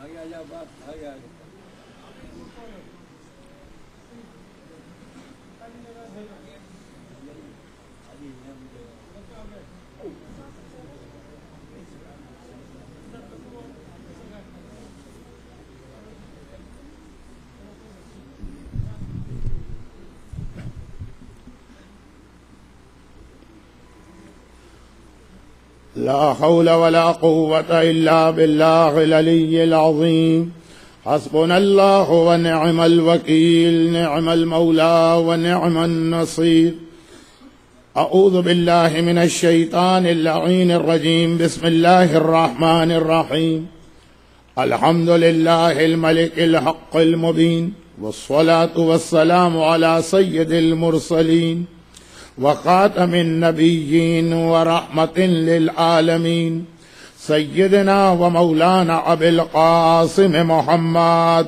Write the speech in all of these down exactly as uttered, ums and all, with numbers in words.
لا حول ولا قوة إلا بالله العلي العظيم. حسبنا الله ونعم الوكيل، نعم المولى ونعم النصير. أعوذ بالله من الشيطان اللعين الرجيم. بسم الله الرحمن الرحيم. الحمد لله الملك الحق المبين، والصلاة والسلام على سيد المرسلين وخاتم النبيين ورحمة للعالمين سيدنا ومولانا أبي القاسم محمد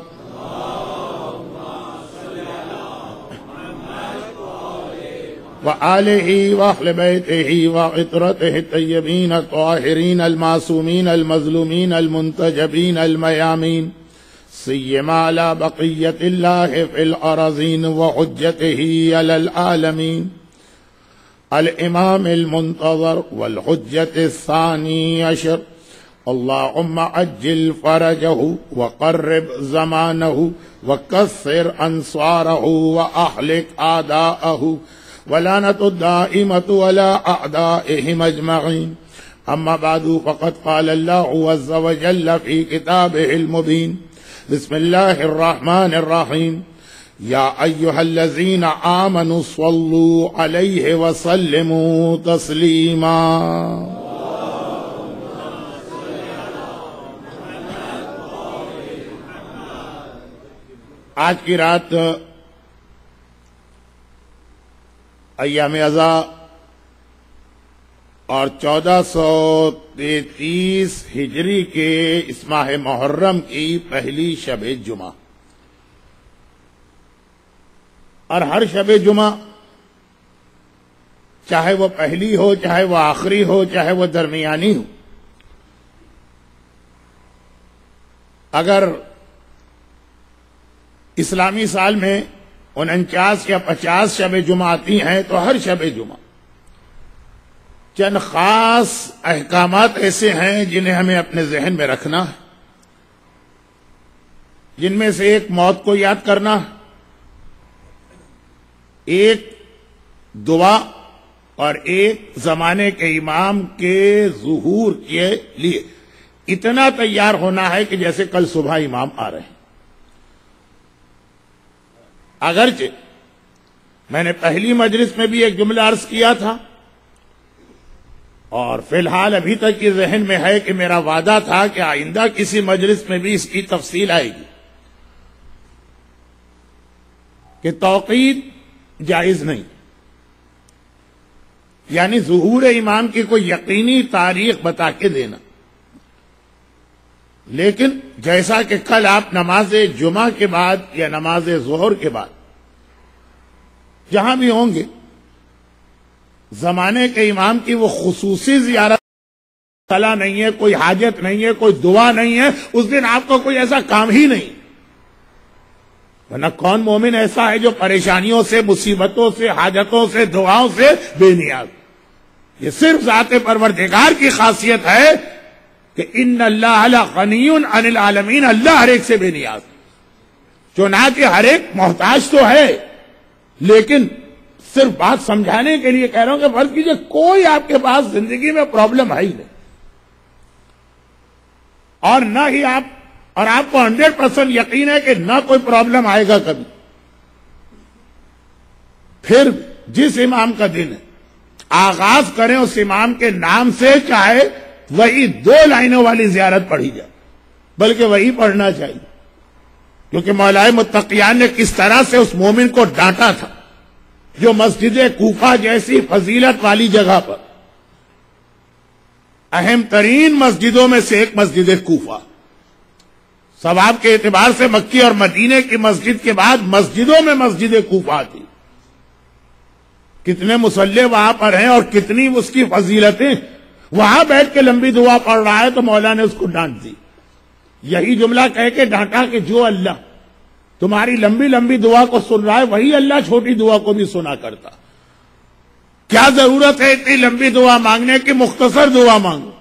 وآله وأهل بيته وعطرته الطيبين الطاهرين المعصومين المظلومين المنتجبين الميامين، سيما على بقية الله في الأراضين وحجته على العالمين، الإمام المنتظر والحجة الثاني عشر. اللهم عجل فرجه وقرب زمانه وكثر أنصاره وأهلك أعداءه ولعنة الدائمة على أعدائهم أجمعين. أما بعد، فقد قال الله عز وجل في كتابه المبين. بسم الله الرحمن الرحيم. يا أيها الذين آمنوا صلوا عليه وسلموا تسليما. آج کی رات ایام ازا اور چودہ سو تینتیس ہجری کے اس ماہ محرم کی پہلی شب جمعہ، اور ہر شب جمعہ چاہے وہ پہلی ہو، چاہے وہ آخری ہو، چاہے وہ درمیانی ہو، اگر اسلامی سال میں انچاس یا پچاس شب جمعہ آتی ہیں تو ہر شب جمعہ چند خاص احکامات ایسے ہیں جنہیں ہمیں اپنے ذہن میں رکھنا ہے، جن میں سے ایک موت کو یاد کرنا، ایک دعا، اور ایک زمانے کے امام کے ظہور کے لیے اتنا تیار ہونا ہے کہ جیسے کل صبح امام آ رہے ہیں۔ اگرچہ میں نے پہلی مجلس میں بھی ایک جملہ عرض کیا تھا، اور فی الحال ابھی تک یہ ذہن میں ہے کہ میرا وعدہ تھا کہ آئندہ کسی مجلس میں بھی اس کی تفصیل آئے گی، کہ توقید جائز نہیں، یعنی ظہور امام کی کوئی یقینی تاریخ بتا کے دینا، لیکن جیسا کہ کل آپ نماز جمعہ کے بعد یا نماز ظہر کے بعد جہاں بھی ہوں گے، زمانے کے امام کی وہ خصوصی زیارت صلاح نہیں ہے، کوئی حاجت نہیں ہے، کوئی دعا نہیں ہے، اس دن آپ کو کوئی ایسا کام ہی نہیں، ورنہ کون مومن ایسا ہے جو پریشانیوں سے، مصیبتوں سے، حاجتوں سے، دعاؤں سے بے نیاز؟ یہ صرف ذات پروردگار کی خاصیت ہے کہ ان اللہ غنی عن العالمین، اللہ ہر ایک سے بے نیاز، چنانچہ ہر ایک محتاج تو ہے، لیکن صرف بات سمجھانے کے لیے کہہ رہا ہوں کہ فرض کیجئے کوئی آپ کے پاس زندگی میں پرابلم ہے ہی نہیں، اور نہ ہی آپ اور آپ کو ہنڈریڈ پرسینٹ یقین ہے کہ نہ کوئی پرابلم آئے گا کبھی، پھر جس امام کا دن ہے آغاز کریں اس امام کے نام سے، چاہے وہی دو لائنوں والی زیارت پڑھی جائے، بلکہ وہی پڑھنا چاہیے، کیونکہ مولائے متقیان نے کس طرح سے اس مومن کو ڈانٹا تھا جو مسجد کوفہ جیسی فضیلت والی جگہ پر، اہم ترین مسجدوں میں سے ایک مسجد کوفہ، ثواب کے اعتبار سے مکی اور مدینے کی مسجد کے بعد مسجدوں میں مسجد کوفہ تھی، کتنے مصلی وہاں پر ہیں اور کتنی اس کی فضیلتیں، وہاں بیٹھ کے لمبی دعا پڑھ رہا ہے تو مولا نے اس کو ڈانٹ دی، یہی جملہ کہہ کے ڈانٹا کہ جو اللہ تمہاری لمبی لمبی دعا کو سن رہا ہے وہی اللہ چھوٹی دعا کو بھی سنا کرتا. کیا ضرورت ہے اتنی لمبی دعا مانگنے کی؟ مختصر دعا مانگو.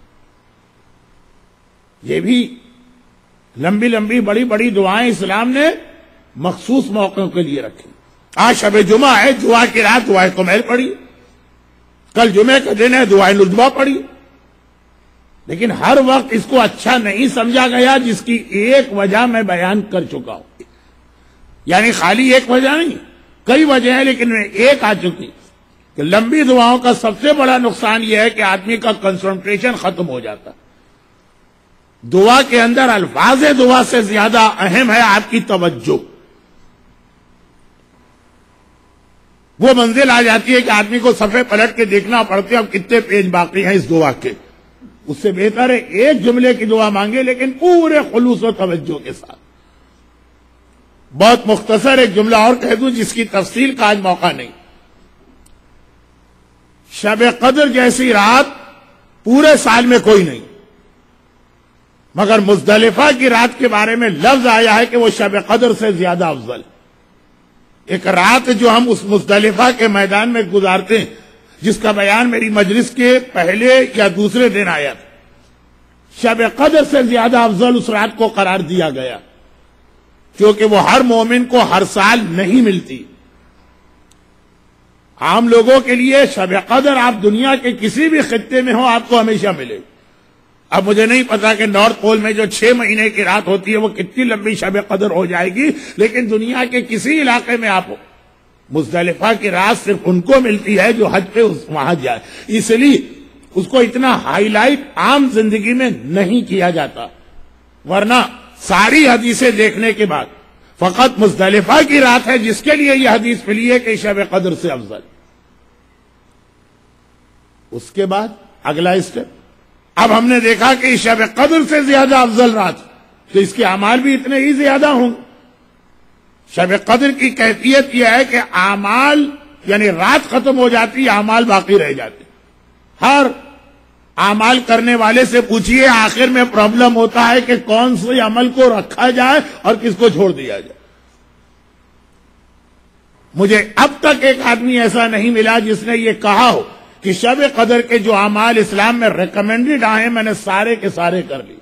یہ بھی لمبی لمبی بڑی بڑی دعائیں اسلام نے مخصوص موقعوں کے لیے رکھی. آج شب جمعہ ہے، جمعہ کی رات دعائیں کمیل پڑھی، کل جمعے کا دن ہے دعائیں ندبہ پڑھی. لیکن ہر وقت اس کو اچھا نہیں سمجھا گیا، جس کی ایک وجہ میں بیان کر چکا ہوں. یعنی خالی ایک وجہ نہیں، کئی وجہ ہیں، لیکن ایک آ چکی کہ لمبی دعاؤں کا سب سے بڑا نقصان یہ ہے کہ آدمی کا کنسنٹریشن ختم ہو جاتا. دعا کے اندر الفاظ دعا سے زیادہ اہم ہے آپ کی توجہ. وہ منزل آ جاتی ہے کہ آدمی کو صفحے پلٹ کے دیکھنا پڑتے اب کتنے پیج باقی ہیں اس دعا کے. اس سے بہتر ہے ایک جملے کی دعا مانگے لیکن پورے خلوص و توجہ کے ساتھ. بہت مختصر ایک جملہ اور کہہ دوں جس کی تفصیل کا آج موقع نہیں. شب قدر جیسی رات پورے سال میں کوئی نہیں، مگر مزدلفہ کی رات کے بارے میں لفظ آیا ہے کہ وہ شب قدر سے زیادہ افضل. ایک رات جو ہم اس مزدلفہ کے میدان میں گزارتے ہیں، جس کا بیان میری مجلس کے پہلے یا دوسرے دن آیا تھا، شب قدر سے زیادہ افضل اس رات کو قرار دیا گیا، کیونکہ وہ ہر مومن کو ہر سال نہیں ملتی. عام لوگوں کے لیے شب قدر آپ دنیا کے کسی بھی خطے میں ہو آپ کو ہمیشہ ملے. اب مجھے نہیں پتا کہ نارتھ پول میں جو چھ مہینے کی رات ہوتی ہے وہ کتنی لمبی شب قدر ہو جائے گی، لیکن دنیا کے کسی علاقے میں آپ ہو، مزدلفہ کی رات صرف ان کو ملتی ہے جو حج پہ وہاں جائے. اس لیے اس کو اتنا ہائی لائٹ عام زندگی میں نہیں کیا جاتا. ورنہ ساری حدیثیں دیکھنے کے بعد فقط مزدلفہ کی رات ہے جس کے لیے یہ حدیث ملی ہے کہ شب قدر سے افضل. اس کے بعد اگلا اسٹیپ، اب ہم نے دیکھا کہ شب قدر سے زیادہ افضل رات، تو اس کے اعمال بھی اتنے ہی زیادہ ہوں. شب قدر کی کیفیت یہ ہے کہ اعمال یعنی رات ختم ہو جاتی، اعمال باقی رہ جاتے. ہر اعمال کرنے والے سے پوچھئے آخر میں پرابلم ہوتا ہے کہ کون سے عمل کو رکھا جائے اور کس کو چھوڑ دیا جائے. مجھے اب تک ایک آدمی ایسا نہیں ملا جس نے یہ کہا ہو کہ شب قدر کے جو اعمال اسلام میں ریکمینڈڈ آئے میں نے سارے کے سارے کر لی.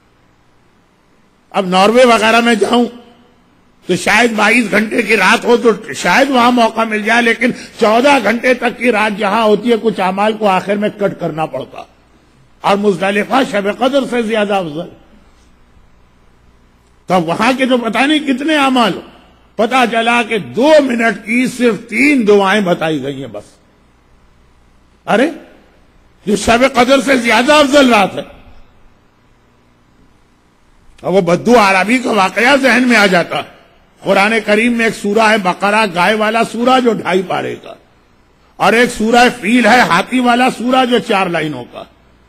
اب ناروے وغیرہ میں جاؤں تو شاید بائیس گھنٹے کی رات ہو تو شاید وہاں موقع مل جائے، لیکن چودہ گھنٹے تک کی رات جہاں ہوتی ہے کچھ اعمال کو آخر میں کٹ کرنا پڑتا. اور مزدلفہ شب قدر سے زیادہ افضل. تو وہاں کے تو پتہ نہیں کتنے اعمال ہو، پتہ چلا کہ دو منٹ کی صرف تین دعائیں بتائی گئی ہیں بس. ارے جو شب قدر سے زیادہ افضل رات ہے، اور وہ بدو عربی کا واقعہ ذہن میں آ جاتا. قرآن کریم میں ایک سورہ ہے بقرہ، گائے والا سورہ جو ڈھائی پارے کا، اور ایک سورہ فیل ہے ہاتھی والا سورہ جو چار لائنوں کا.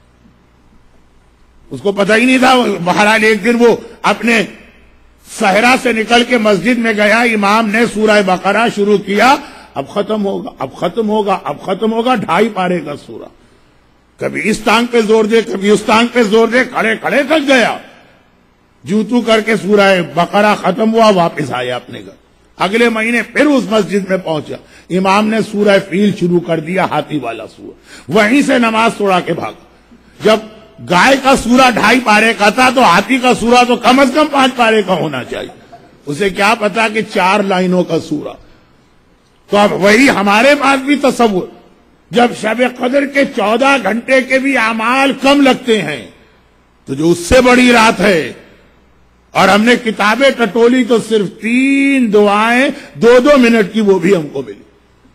اس کو پتہ ہی نہیں تھا. بہرحال ایک دن وہ اپنے صحرا سے نکل کے مسجد میں گیا، امام نے سورہ بقرہ شروع کیا، اب ختم ہوگا اب ختم ہوگا اب ختم ہوگا ڈھائی پارے کا سورہ. کبھی اس ٹانگ پہ زور دے کبھی اس ٹانگ پہ زور دے، کھڑے کھڑے تھک گیا. جوتو کر کے سورہ بقرہ ختم ہوا، واپس آیا اپنے گھر. اگلے مہینے پھر اس مسجد میں پہنچا، امام نے سورہ فیل شروع کر دیا، ہاتھی والا سورہ. وہیں سے نماز توڑا کے بھاگا. جب گائے کا سورہ ڈھائی پارے کا تھا تو ہاتھی کا سورہ تو کم از کم پانچ پارے کا ہونا چاہیے. اسے کیا پتا کہ چار لائنوں کا سورہ. تو اب وہی ہمارے پاس بھی تصور، جب شب قدر کے چودہ گھنٹے کے بھی اعمال کم لگتے ہیں تو جو اس سے بڑی رات ہے، اور ہم نے کتابیں ٹٹولی تو صرف تین دعائیں دو دو منٹ کی وہ بھی ہم کو ملی.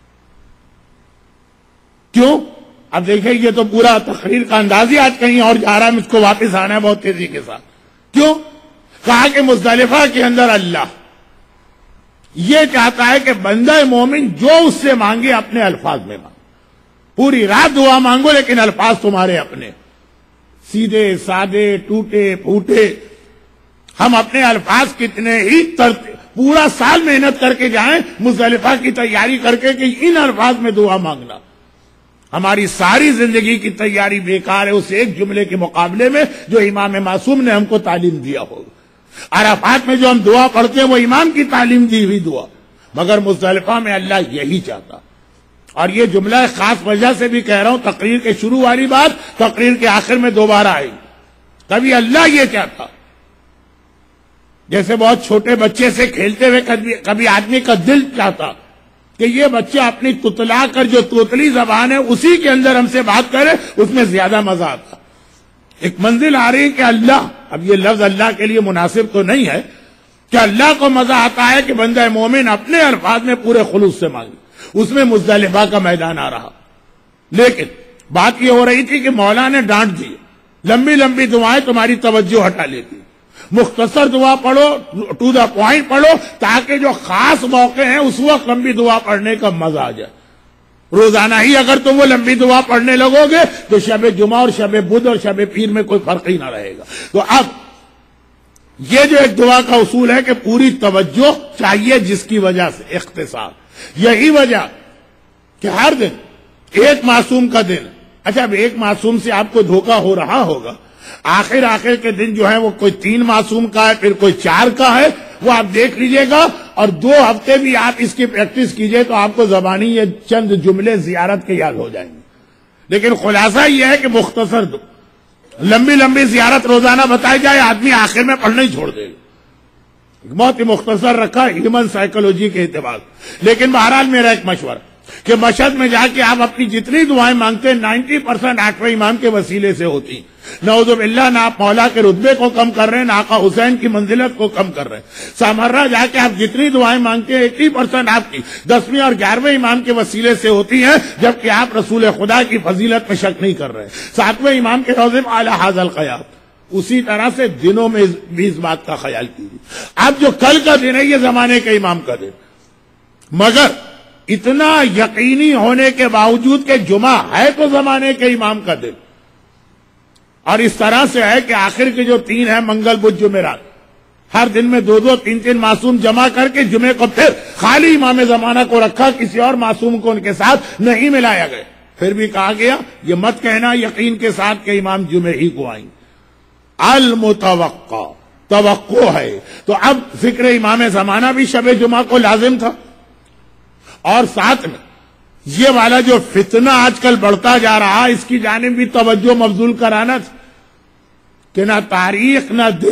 کیوں؟ اب دیکھیں یہ تو پورا تقریر کا انداز ہی آج کہیں اور جا رہا ہے، مجھ کو واپس آنا ہے بہت تیزی کے ساتھ. کیوں؟ کہا کہ مزدلفہ کے اندر اللہ یہ چاہتا ہے کہ بندہ مومن جو اس سے مانگے اپنے الفاظ میں مانگے. پوری رات دعا مانگو لیکن الفاظ تمہارے اپنے، سیدھے سادے ٹوٹے پھوٹے. ہم اپنے الفاظ کتنے ہی پورا سال محنت کر کے جائیں مزدلفہ کی تیاری کر کے کہ ان الفاظ میں دعا مانگنا. ہماری ساری زندگی کی تیاری بیکار ہے اس ایک جملے کے مقابلے میں جو امام معصوم نے ہم کو تعلیم دیا ہوگا۔ عرفات میں جو ہم دعا پڑھتے ہیں وہ امام کی تعلیم دی ہوئی دعا، مگر مزدلفہ میں اللہ یہی چاہتا۔ اور یہ جملہ خاص وجہ سے بھی کہہ رہا ہوں، تقریر کے شروع والی بات تقریر کے آخر میں دوبارہ آئی۔ کبھی اللہ یہ چاہتا، جیسے بہت چھوٹے بچے سے کھیلتے ہوئے کبھی آدمی کا دل چاہتا کہ یہ بچہ اپنی تتلا کر جو توتلی زبان ہے اسی کے اندر ہم سے بات کرے، اس میں زیادہ مزہ آتا۔ ایک منزل آ رہی ہے کہ اللہ، اب یہ لفظ اللہ کے لیے مناسب تو نہیں ہے کہ اللہ کو مزہ آتا ہے کہ بندہ مومن اپنے الفاظ میں پورے خلوص سے مانگے، اس میں مزدلفہ کا میدان آ رہا۔ لیکن بات یہ ہو رہی تھی کہ مولا نے ڈانٹ دی، لمبی لمبی دعائیں تمہاری توجہ ہٹا لیتی، مختصر دعا پڑھو، ٹو دا پوائنٹ پڑھو، تاکہ جو خاص موقع ہیں اس وقت لمبی دعا پڑھنے کا مزہ آ جائے۔ روزانہ ہی اگر تم وہ لمبی دعا پڑھنے لگو گے تو شب جمعہ اور شب بدھ اور شب پیر میں کوئی فرق ہی نہ رہے گا۔ تو اب یہ جو ایک دعا کا اصول ہے کہ پوری توجہ چاہیے، جس کی وجہ سے اختصار، یہی وجہ کہ ہر دن ایک معصوم کا دن، اچھا اب ایک معصوم سے آپ کو دھوکہ ہو رہا ہوگا، آخر آخر کے دن جو ہے وہ کوئی تین معصوم کا ہے، پھر کوئی چار کا ہے، وہ آپ دیکھ لیجئے گا، اور دو ہفتے بھی آپ اس کی پریکٹس کیجئے تو آپ کو زبانی یہ چند جملے زیارت کے یاد ہو جائیں گے۔ لیکن خلاصہ یہ ہے کہ مختصر دو لمبی لمبی زیارت روزانہ بتائی جائے، آدمی آخر میں پڑھنا ہی چھوڑ دے گا۔ بہت ہی مختصر رکھا ہیومن سائیکولوجی کے اعتبار، لیکن بہرحال میرا ایک مشورہ کہ مشہد میں جا کے آپ اپنی جتنی دعائیں مانگتے ہیں نائنٹی پرسینٹ آٹھویں امام کے وسیلے سے ہوتی۔ نعوذ باللہ، نہ آپ مولا کے رتبے کو کم کر رہے ہیں، نہ آقا حسین کی منزلت کو کم کر رہے ہیں۔ سامرہ جا کے آپ جتنی دعائیں مانگتے ہیں ایٹی پرسینٹ آپ کی دسویں اور گیارہویں امام کے وسیلے سے ہوتی ہیں، جبکہ آپ رسول خدا کی فضیلت میں شک نہیں کر رہے ہیں۔ ساتویں امام کے روضے میں اعلی حاضر القیام، اسی طرح سے دنوں میں بھی اس بات کا خیال کیجیے۔ اب جو کل کا دن ہے یہ زمانے کے امام کا دن، مگر اتنا یقینی ہونے کے باوجود کہ جمعہ ہے تو زمانے کے امام کا دن، اور اس طرح سے ہے کہ آخر کے جو تین ہیں منگل بدھ جمعرات، ہر دن میں دو دو تین تین معصوم جمع کر کے جمعے کو پھر خالی امام زمانہ کو رکھا، کسی اور معصوم کو ان کے ساتھ نہیں ملایا گیا۔ پھر بھی کہا گیا یہ مت کہنا یقین کے ساتھ کہ امام جمعے ہی کو آئیں، المتوقع، توقع ہے۔ تو اب ذکر امام زمانہ بھی شب جمعہ کو لازم تھا، اور ساتھ میں یہ والا جو فتنہ آج کل بڑھتا جا رہا اس کی جانب بھی توجہ مبذول کرانا تھا کہ نہ تاریخ نہ دن،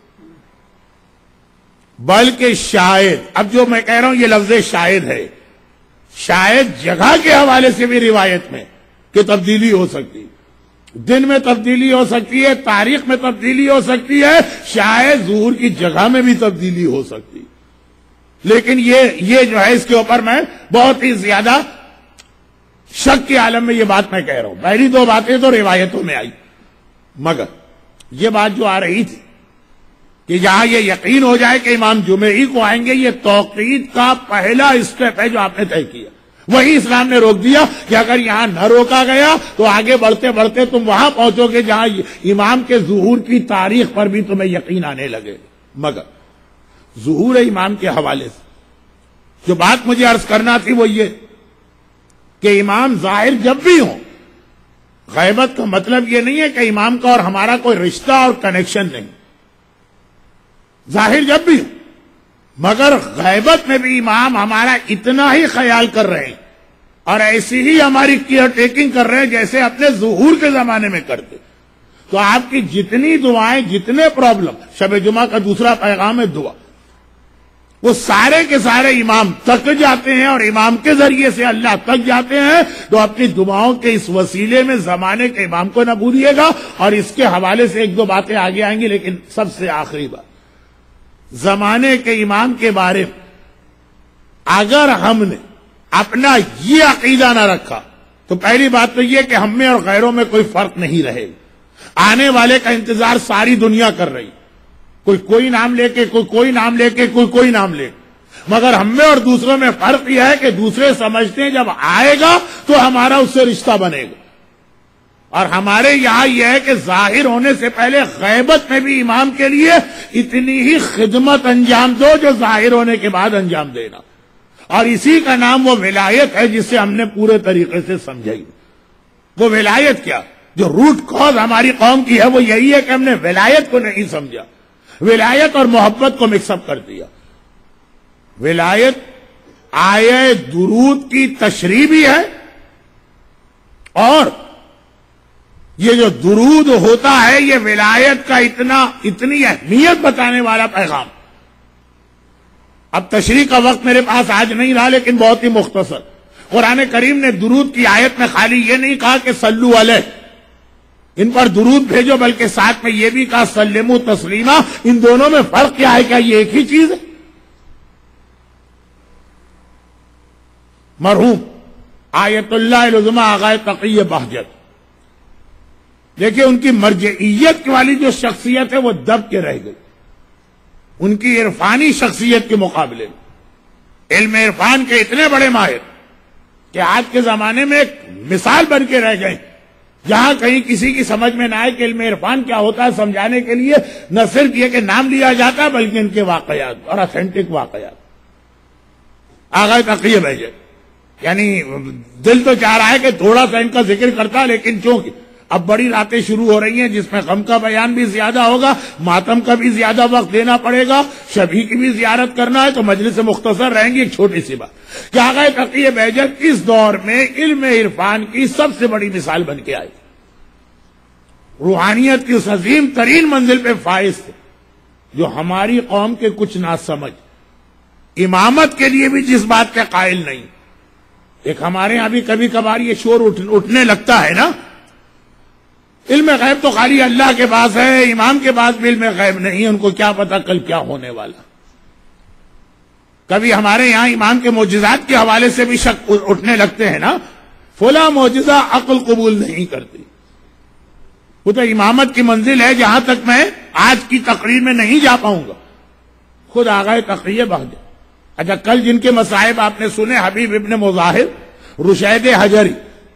بلکہ شاید، اب جو میں کہہ رہا ہوں یہ لفظ شاید ہے، شاید جگہ کے حوالے سے بھی روایت میں کہ تبدیلی ہو سکتی، دن میں تبدیلی ہو سکتی ہے، تاریخ میں تبدیلی ہو سکتی ہے، شاید ظہور کی جگہ میں بھی تبدیلی ہو سکتی۔ لیکن یہ یہ جو ہے اس کے اوپر میں بہت ہی زیادہ شک کے عالم میں یہ بات میں کہہ رہا ہوں۔ پہلی دو باتیں تو روایتوں میں آئی، مگر یہ بات جو آ رہی تھی کہ جہاں یہ یقین ہو جائے کہ امام جمعے ہی کو آئیں گے، یہ توقید کا پہلا اسٹیپ ہے جو آپ نے طے کیا۔ وہی اسلام نے روک دیا کہ اگر یہاں نہ روکا گیا تو آگے بڑھتے بڑھتے تم وہاں پہنچو گے جہاں امام کے ظہور کی تاریخ پر بھی تمہیں یقین آنے لگے۔ مگر ظہور امام کے حوالے سے جو بات مجھے عرض کرنا تھی وہ یہ کہ امام ظاہر جب بھی ہوں، غیبت کا مطلب یہ نہیں ہے کہ امام کا اور ہمارا کوئی رشتہ اور کنیکشن نہیں، ظاہر جب بھی ہوں، مگر غیبت میں بھی امام ہمارا اتنا ہی خیال کر رہے ہیں اور ایسی ہی ہماری کیئر ٹیکنگ کر رہے ہیں جیسے اپنے ظہور کے زمانے میں کرتے۔ تو آپ کی جتنی دعائیں، جتنے پرابلم، شب جمعہ کا دوسرا پیغام ہے دعا، وہ سارے کے سارے امام تک جاتے ہیں اور امام کے ذریعے سے اللہ تک جاتے ہیں۔ تو اپنی دعاؤں کے اس وسیلے میں زمانے کے امام کو نہ بھولیے گا، اور اس کے حوالے سے ایک دو باتیں آگے آئیں گی، لیکن سب سے آخری بات، زمانے کے امام کے بارے میں اگر ہم نے اپنا یہ عقیدہ نہ رکھا تو پہلی بات تو یہ کہ ہم میں اور غیروں میں کوئی فرق نہیں رہے گا۔ آنے والے کا انتظار ساری دنیا کر رہی، کوئی کوئی نام لے کے، کوئی کوئی نام لے کے، کوئی کوئی نام لے کے، مگر ہم میں اور دوسروں میں فرق یہ ہے کہ دوسرے سمجھتے ہیں جب آئے گا تو ہمارا اس سے رشتہ بنے گا، اور ہمارے یہاں یہ ہے کہ ظاہر ہونے سے پہلے غیبت میں بھی امام کے لیے اتنی ہی خدمت انجام دو جو ظاہر ہونے کے بعد انجام دینا، اور اسی کا نام وہ ولایت ہے جسے ہم نے پورے طریقے سے سمجھائی۔ وہ ولایت کیا؟ جو روٹ کاز ہماری قوم کی ہے وہ یہی ہے کہ ہم نے ولایت کو نہیں سمجھا، ولایت اور محبت کو مکس اپ کر دیا۔ ولایت آیے درود کی تشریح بھی ہے، اور یہ جو درود ہوتا ہے یہ ولایت کا اتنا اتنی اہمیت بتانے والا پیغام۔ اب تشریح کا وقت میرے پاس آج نہیں رہا، لیکن بہت ہی مختصر۔ قرآن کریم نے درود کی آیت میں خالی یہ نہیں کہا کہ صلو علیہ، ان پر درود بھیجو، بلکہ ساتھ میں یہ بھی کہا سلموا تسلیما۔ ان دونوں میں فرق کیا ہے؟ کیا یہ ایک ہی چیز ہے؟ مرحوم آیت اللہ العظمی آغا تقی بہجت، دیکھیں ان کی مرجعیت والی جو شخصیت ہے وہ دب کے رہ گئی ان کی عرفانی شخصیت کے مقابلے میں۔ علم عرفان کے اتنے بڑے ماہر کہ آج کے زمانے میں ایک مثال بن کے رہ گئے، جہاں کہیں کسی کی سمجھ میں نہ آئے کہ علم عرفان کیا ہوتا ہے، سمجھانے کے لیے نہ صرف یہ کہ نام لیا جاتا ہے بلکہ ان کے واقعات اور اتھینٹک واقعات۔ آغا تقی بہجت یعنی دل تو چاہ رہا ہے کہ تھوڑا سا ان کا ذکر کرتا، لیکن چونکہ اب بڑی راتیں شروع ہو رہی ہیں جس میں غم کا بیان بھی زیادہ ہوگا، ماتم کا بھی زیادہ وقت دینا پڑے گا، شبیہ کی بھی زیارت کرنا ہے، تو مجلس مختصر رہیں گی۔ ایک چھوٹی سی بات کہ آغا تقی بہجت اس دور میں علم عرفان کی سب سے بڑی مثال بن کے آئی، روحانیت کی اس عظیم ترین منزل پہ فائز تھے جو ہماری قوم کے کچھ نہ سمجھ امامت کے لیے بھی جس بات کے قائل نہیں۔ ایک ہمارے یہاں بھی کبھی کبھار یہ شور اٹھنے لگتا ہے نا، علم غیب تو خالی اللہ کے پاس ہے، امام کے پاس بھی علم غیب نہیں ہے، ان کو کیا پتا کل کیا ہونے والا۔ کبھی ہمارے یہاں امام کے معجزات کے حوالے سے بھی شک اٹھنے لگتے ہیں نا، فلاں معجزہ عقل قبول نہیں کرتی۔ وہ تو امامت کی منزل ہے جہاں تک میں آج کی تقریر میں نہیں جا پاؤں گا۔ خود آغا تقی بہجت، اچھا کل جن کے مصائب آپ نے سنے، حبیب ابن مظاہر، رشید حجری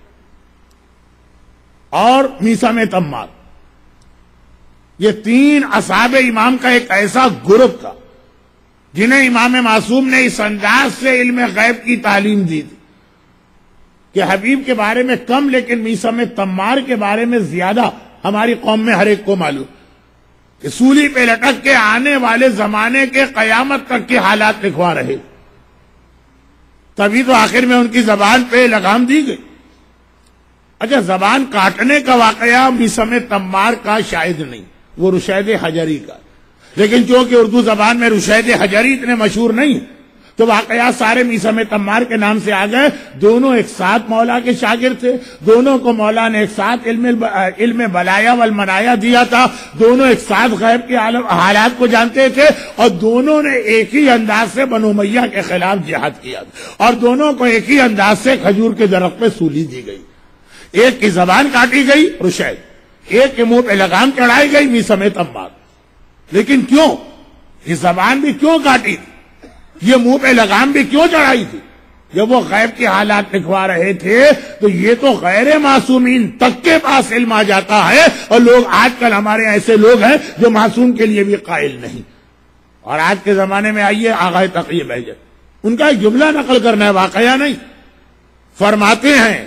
اور میثم تمار، یہ تین اصحاب امام کا ایک ایسا گروپ تھا جنہیں امام معصوم نے اس انداز سے علم غیب کی تعلیم دی تھی کہ حبیب کے بارے میں کم لیکن میثم تمار کے بارے میں زیادہ ہماری قوم میں ہر ایک کو معلوم کہ سولی پہ لٹک کے آنے والے زمانے کے قیامت تک کے حالات لکھوا رہے، تبھی تو آخر میں ان کی زبان پہ لگام دی گئی۔ اچھا زبان کاٹنے کا واقعہ میثم تمار کا شاید نہیں، وہ رشید حجری کا، لیکن چونکہ اردو زبان میں رشید حجری اتنے مشہور نہیں تو واقعات سارے میثم تمار کے نام سے آ گئے۔ دونوں ایک ساتھ مولا کے شاگرد تھے، دونوں کو مولا نے ایک ساتھ علم علم بلایا والمنایا دیا تھا، دونوں ایک ساتھ غیب کے حالات کو جانتے تھے، اور دونوں نے ایک ہی انداز سے بنو امیہ کے خلاف جہاد کیا، اور دونوں کو ایک ہی انداز سے کھجور کے درخت پہ سولی دی گئی۔ ایک کی زبان کاٹی گئی رشید، ایک کے منہ پہ لگام چڑھائی گئی میثم تمار۔ لیکن کیوں یہ زبان بھی کیوں کاٹی تھی، یہ منہ پہ لگام بھی کیوں چڑھائی تھی؟ جب وہ غیب کے حالات لکھوا رہے تھے تو یہ تو غیر معصومین تک کے پاس علم آ جاتا ہے، اور لوگ آج کل ہمارے ایسے لوگ ہیں جو معصوم کے لیے بھی قائل نہیں۔ اور آج کے زمانے میں آئیے آغا تقی بہجت، ان کا ایک جملہ نقل کرنا ہے، واقعہ نہیں، فرماتے ہیں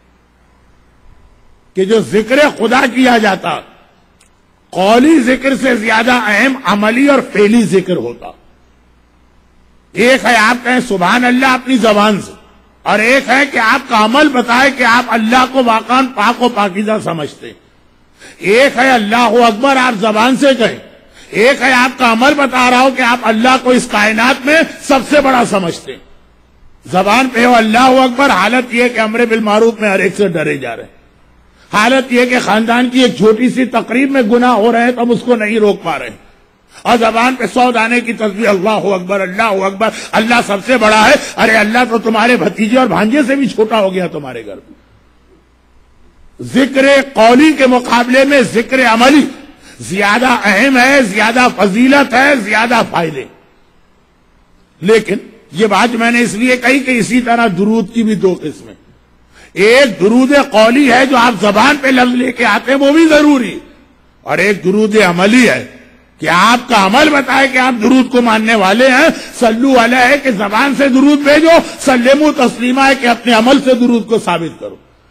کہ جو ذکر خدا کیا جاتا قولی ذکر سے زیادہ اہم عملی اور فعلی ذکر ہوتا۔ ایک ہے آپ کہیں سبحان اللہ اپنی زبان سے، اور ایک ہے کہ آپ کا عمل بتائے کہ آپ اللہ کو واقعاً پاک و پاکیزہ سمجھتے۔ ایک ہے اللہ اکبر آپ زبان سے کہیں، ایک ہے آپ کا عمل بتا رہا ہو کہ آپ اللہ کو اس کائنات میں سب سے بڑا سمجھتے۔ زبان پہ ہو اللہ اکبر، حالت یہ کہ امر بالمعروف میں ہر ایک سے ڈرے جا رہے ہیں، حالت یہ کہ خاندان کی ایک چھوٹی سی تقریب میں گناہ ہو رہے ہیں تو ہم اس کو نہیں روک پا رہے ہیں، اور زبان پہ سو دانے کی تسبیح اللہ اکبر اللہ اکبر، اللہ سب سے بڑا ہے، ارے اللہ تو تمہارے بھتیجے اور بھانجے سے بھی چھوٹا ہو گیا تمہارے گھر میں۔ ذکر قولی کے مقابلے میں ذکر عملی زیادہ اہم ہے، زیادہ فضیلت ہے، زیادہ فائدے۔ لیکن یہ بات میں نے اس لیے کہی کہ اسی طرح درود کی بھی دو قسمیں، ایک درود قولی ہے جو آپ زبان پہ لفظ لے کے آتے ہیں وہ بھی ضروری، اور ایک درود عملی ہے کہ آپ کا عمل بتائے کہ آپ درود کو ماننے والے ہیں۔ صلو علیہ ہے کہ زبان سے درود بھیجو، سلموا تسلیما ہے کہ اپنے عمل سے درود کو ثابت کرو۔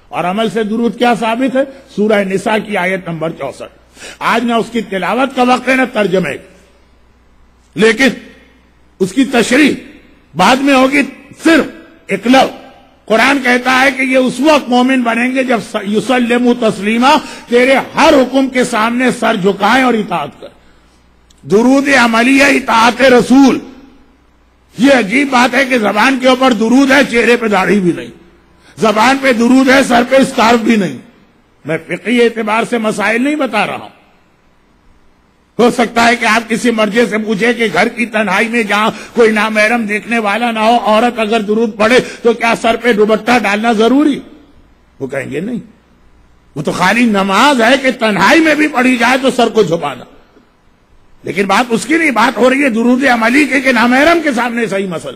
اور عمل سے درود کیا ثابت ہے؟ سورہ نساء کی آیت نمبر چونسٹھ. آج نہ اس کی تلاوت کا وقت ہے نہ ترجمے کا، لیکن اس کی تشریح بعد میں ہوگی. صرف ایک لفظ قرآن کہتا ہے کہ یہ اس وقت مومن بنیں گے جب یسلموا تسلیما، تیرے ہر حکم کے سامنے سر جھکائیں اور اطاعت کریں. درود عملیہ اطاعت رسول. یہ عجیب بات ہے کہ زبان کے اوپر درود ہے، چہرے پہ داڑھی بھی نہیں. زبان پہ درود ہے، سر پہ اسکارف بھی نہیں. میں فقہی اعتبار سے مسائل نہیں بتا رہا ہوں. ہو سکتا ہے کہ آپ کسی مرجے سے پوچھیں کہ گھر کی تنہائی میں جہاں کوئی نامحرم دیکھنے والا نہ ہو، عورت اگر درود پڑھے تو کیا سر پہ دوپٹہ ڈالنا ضروری؟ وہ کہیں گے نہیں، وہ تو خالی نماز ہے کہ تنہائی میں بھی پڑھی جائے تو سر کو جھپانا. لیکن بات اس کی نہیں، بات ہو رہی ہے درود عملی کے کہ نامحرم کے سامنے. صحیح مسئلہ.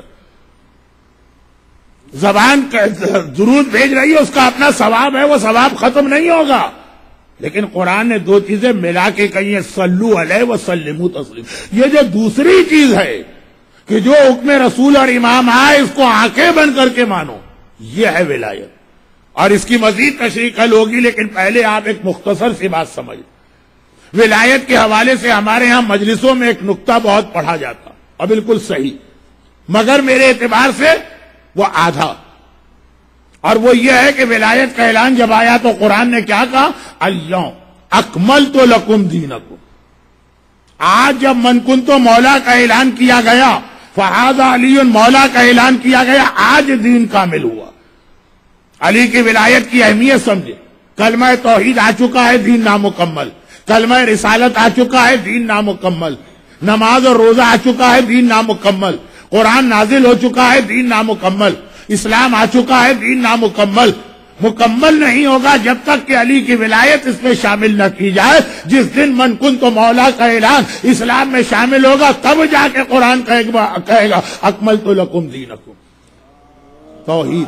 زبان درود بھیج رہی ہے، اس کا اپنا ثواب ہے، وہ ثواب ختم نہیں ہوگا. لیکن قرآن نے دو چیزیں ملا کے کہی ہیں، صلو علیہ وسلموا تسلیم. یہ جو دوسری چیز ہے کہ جو حکم رسول اور امام آئے اس کو آنکھیں بند کر کے مانو، یہ ہے ولایت. اور اس کی مزید تشریح کل ہوگی، لیکن پہلے آپ ایک مختصر سی بات سمجھ. ولایت کے حوالے سے ہمارے ہاں مجلسوں میں ایک نقطہ بہت پڑھا جاتا اور بالکل صحیح، مگر میرے اعتبار سے وہ آدھا. اور وہ یہ ہے کہ ولایت کا اعلان جب آیا تو قرآن نے کیا کہا؟ الیوم اکملت لکم دینکم. آج جب من کنت مولا کا اعلان کیا گیا، فہذا علی مولا کا اعلان کیا گیا، آج دین کامل ہوا. علی کی ولایت کی اہمیت سمجھے. کلمہ توحید آ چکا ہے، دین نامکمل. کلمہ رسالت آ چکا ہے، دین نامکمل. نماز اور روزہ آ چکا ہے، دین نامکمل. قرآن نازل ہو چکا ہے، دین نامکمل. اسلام آ چکا ہے، دین نامکمل. مکمل نہیں ہوگا جب تک کہ علی کی ولایت اس میں شامل نہ کی جائے. جس دن من کن تو مولا کا اعلان اسلام میں شامل ہوگا تب جا کے قرآن کہے گا اکملت لکم دینکم. توحید،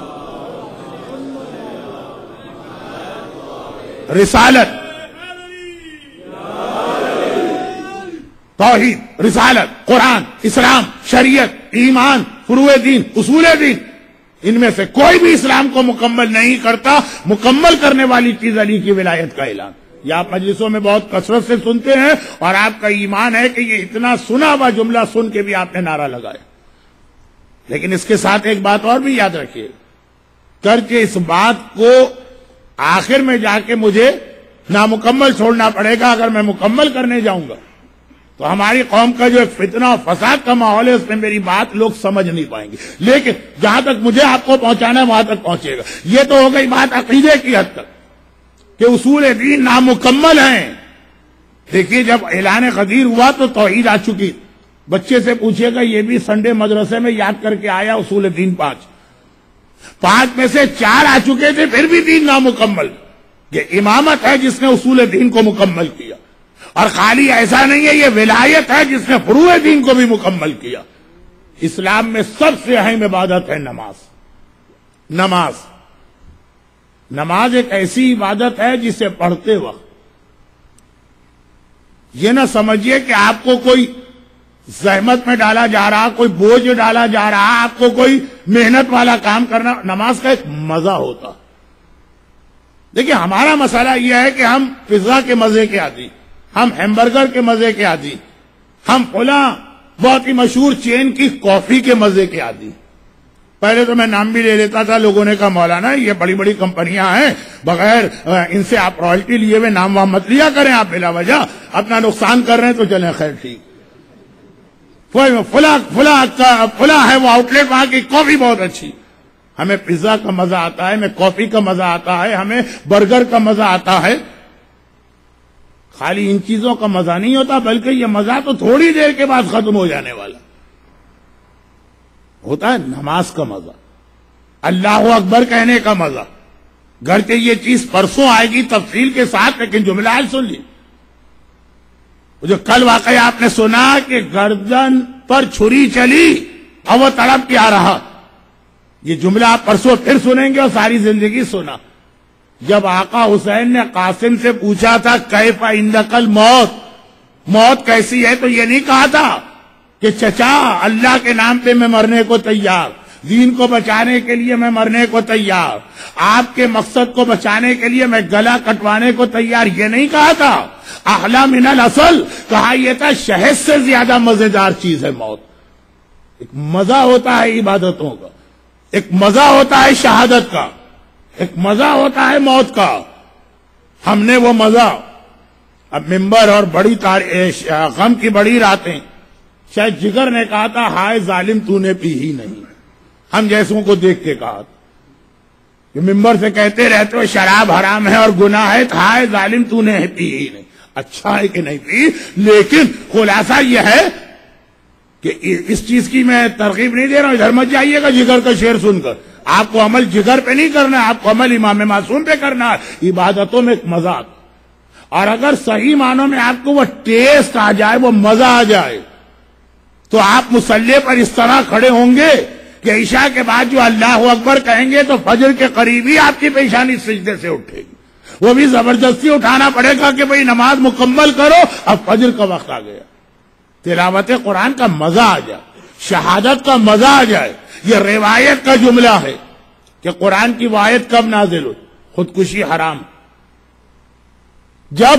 رسالت، توحید، رسالت، قرآن، اسلام، شریعت، ایمان، فروع دین، اصول دین، ان میں سے کوئی بھی اسلام کو مکمل نہیں کرتا. مکمل کرنے والی چیز علی کی ولایت کا اعلان. یہ آپ مجلسوں میں بہت کثرت سے سنتے ہیں اور آپ کا ایمان ہے کہ یہ اتنا سنا ہوا جملہ سن کے بھی آپ نے نعرہ لگایا. لیکن اس کے ساتھ ایک بات اور بھی یاد رکھیے، کرچہ اس بات کو آخر میں جا کے مجھے نامکمل چھوڑنا پڑے گا. اگر میں مکمل کرنے جاؤں گا تو ہماری قوم کا جو فتنہ و فساد کا ماحول ہے اس میں میری بات لوگ سمجھ نہیں پائیں گے. لیکن جہاں تک مجھے آپ کو پہنچانا ہے وہاں تک پہنچے گا. یہ تو ہو گئی بات عقیدے کی حد تک کہ اصول دین نامکمل ہیں. دیکھیے جب اعلان غدیر ہوا تو توحید آ چکی. بچے سے پوچھے گا، یہ بھی سنڈے مدرسے میں یاد کر کے آیا اصول دین پانچ. پانچ میں سے چار آ چکے تھے پھر بھی دین نامکمل. یہ امامت ہے جس نے اصول دین کو مکمل کیا. اور خالی ایسا نہیں ہے، یہ ولایت ہے جس نے فروع دین کو بھی مکمل کیا. اسلام میں سب سے اہم عبادت ہے نماز. نماز نماز ایک ایسی عبادت ہے جسے پڑھتے وقت یہ نہ سمجھیے کہ آپ کو کوئی زحمت میں ڈالا جا رہا، کوئی بوجھ ڈالا جا رہا، آپ کو کوئی محنت والا کام کرنا. نماز کا ایک مزہ ہوتا. دیکھیے ہمارا مسئلہ یہ ہے کہ ہم پزا کے مزے کے عادی، ہم ہیمبرگر کے مزے کے عادی، ہم فلاں بہت ہی مشہور چین کی کافی کے مزے کے عادی. پہلے تو میں نام بھی لے لیتا تھا، لوگوں نے کہا مولانا یہ بڑی بڑی کمپنیاں ہیں، بغیر ان سے آپ رائلٹی لیے ہوئے نام وام مت لیا کریں، آپ بلا وجہ اپنا نقصان کر رہے ہیں. تو چلیں خیر ٹھیک، فلاں فلاں فلاں ہے وہ آؤٹ لیٹ، وہاں کی کافی بہت اچھی. ہمیں پیزا کا مزہ آتا ہے، ہمیں کافی کا مزہ آتا ہے، ہمیں برگر کا مزہ آتا ہے. خالی ان چیزوں کا مزہ نہیں ہوتا، بلکہ یہ مزہ تو تھوڑی دیر کے بعد ختم ہو جانے والا ہوتا ہے. نماز کا مزہ، اللہ اکبر کہنے کا مزہ، گرچہ یہ چیز پرسوں آئے گی تفصیل کے ساتھ، لیکن جملہ آج سن لی. جو کل واقعہ آپ نے سنا کہ گردن پر چھری چلی اور وہ تڑپ کے آ رہا، یہ جملہ آپ پرسوں پھر سنیں گے اور ساری زندگی سنا. جب آقا حسین نے قاسم سے پوچھا تھا کیف عندک الموت، موت کیسی ہے، تو یہ نہیں کہا تھا کہ چچا اللہ کے نام پہ میں مرنے کو تیار، دین کو بچانے کے لیے میں مرنے کو تیار، آپ کے مقصد کو بچانے کے لیے میں گلا کٹوانے کو تیار، یہ نہیں کہا تھا۔ احلی من الاصل، کہا یہ تھا شہد سے زیادہ مزیدار چیز ہے موت۔ ایک مزہ ہوتا ہے عبادتوں کا، ایک مزہ ہوتا ہے شہادت کا، ایک مزہ ہوتا ہے موت کا۔ ہم نے وہ مزہ، اب ممبر اور بڑی غم کی بڑی راتیں، شاید جگر نے کہا تھا ہائے ظالم تو نے پی ہی نہیں، ہم جیسوں کو دیکھ کے کہا تھا کہ ممبر سے کہتے رہتے ہو شراب حرام ہے اور گناہ ہے، ہائے ظالم تو نے پی ہی نہیں۔ اچھا ہے کہ نہیں پی، لیکن خلاصہ یہ ہے کہ اس چیز کی میں ترغیب نہیں دے رہا ہوں، ادھر مت جائیے گا جگر کا شعر سن کر۔ آپ کو عمل جگر پہ نہیں کرنا ہے، آپ کو عمل امام معصوم پہ کرنا ہے۔ عبادتوں میں ایک مزہ آتا، اور اگر صحیح معنوں میں آپ کو وہ ٹیسٹ آ جائے، وہ مزہ آ جائے، تو آپ مصلی پر اس طرح کھڑے ہوں گے کہ عشاء کے بعد جو اللہ اکبر کہیں گے تو فجر کے قریب ہی آپ کی پیشانی سجدے سے اٹھے گی، وہ بھی زبردستی اٹھانا پڑے گا کہ بھئی نماز مکمل کرو، اب فجر کا وقت آ گیا۔ تلاوت قرآن کا مزہ آ جائے، شہادت کا مزہ آ جائے۔ یہ روایت کا جملہ ہے کہ قرآن کی وآیت کب نازل ہوئی؟ خودکشی حرام، جب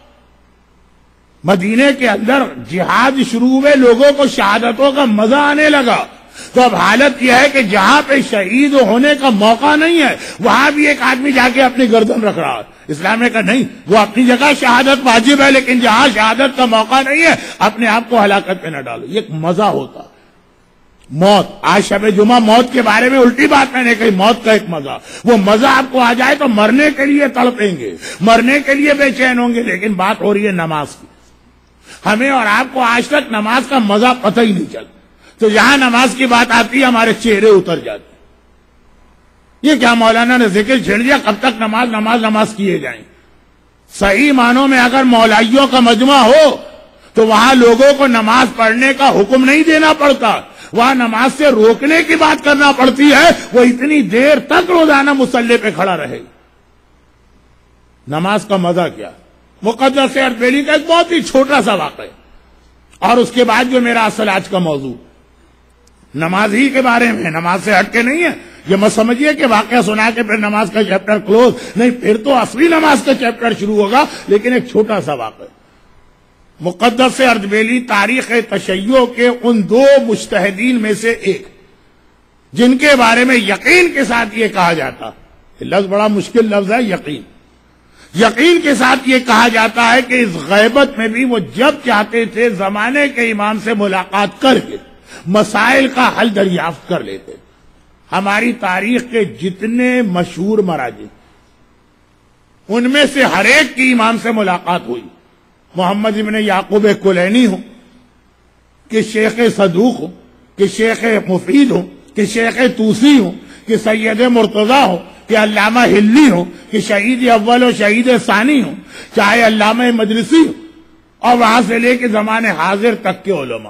مدینے کے اندر جہاد شروع ہوئے، لوگوں کو شہادتوں کا مزہ آنے لگا، تو اب حالت یہ ہے کہ جہاں پہ شہید ہونے کا موقع نہیں ہے، وہاں بھی ایک آدمی جا کے اپنی گردن رکھ رہا ہے۔ اسلام نے کہا نہیں، وہ اپنی جگہ شہادت واجب ہے، لیکن جہاں شہادت کا موقع نہیں ہے اپنے آپ کو ہلاکت پہ نہ ڈالو۔ یہ ایک مزہ ہوتا ہے۔ موت، آج شب جمعہ موت کے بارے میں الٹی بات میں نے کہی، موت کا ایک مزہ، وہ مزہ آپ کو آ جائے تو مرنے کے لیے تڑپیں گے، مرنے کے لیے بے چین ہوں گے۔ لیکن بات ہو رہی ہے نماز کی، ہمیں اور آپ کو آج تک نماز کا مزہ پتہ ہی نہیں چلتا، تو جہاں نماز کی بات آتی ہے ہمارے چہرے اتر جاتے۔ یہ کیا مولانا نے ذکر چھیڑ دیا، کب تک نماز نماز نماز کیے جائیں؟ صحیح معنوں میں اگر مولائیوں کا مجمع ہو تو وہاں لوگوں کو نماز پڑھنے کا حکم نہیں دینا پڑتا، وہاں نماز سے روکنے کی بات کرنا پڑتی ہے۔ وہ اتنی دیر تک روزانہ مصلی پہ کھڑا رہے، نماز کا مزہ کیا؟ مقدس اردبیلی کا ایک بہت ہی چھوٹا سا واقعہ، اور اس کے بعد جو میرا اصل آج کا موضوع نماز ہی کے بارے میں، نماز سے ہٹ کے نہیں ہے۔ یہ مت سمجھیے کہ واقعہ سنا کے پھر نماز کا چیپٹر کلوز، نہیں، پھر تو اصلی نماز کا چیپٹر شروع ہوگا، لیکن ایک چھوٹا سا واقعہ۔ مقدس اردبیلی تاریخ تشیع کے ان دو مجتہدین میں سے ایک، جن کے بارے میں یقین کے ساتھ یہ کہا جاتا، یہ لفظ بڑا مشکل لفظ ہے، یقین یقین کے ساتھ یہ کہا جاتا ہے کہ اس غیبت میں بھی وہ جب چاہتے تھے زمانے کے امام سے ملاقات کر کے مسائل کا حل دریافت کر لیتے۔ ہماری تاریخ کے جتنے مشہور مراجع، ان میں سے ہر ایک کی امام سے ملاقات ہوئی، محمد ابن یعقوب کلینی ہو، کہ شیخ صدوق ہو، کہ شیخ مفید ہو، کہ شیخ توسی ہو، کہ سید مرتضی ہو، کہ علامہ ہلی ہو، کہ شہید اول و شہید ثانی ہو، چاہے علامہ مجلسی ہو، اور وہاں سے لے کے زمانے حاضر تک کے علماء۔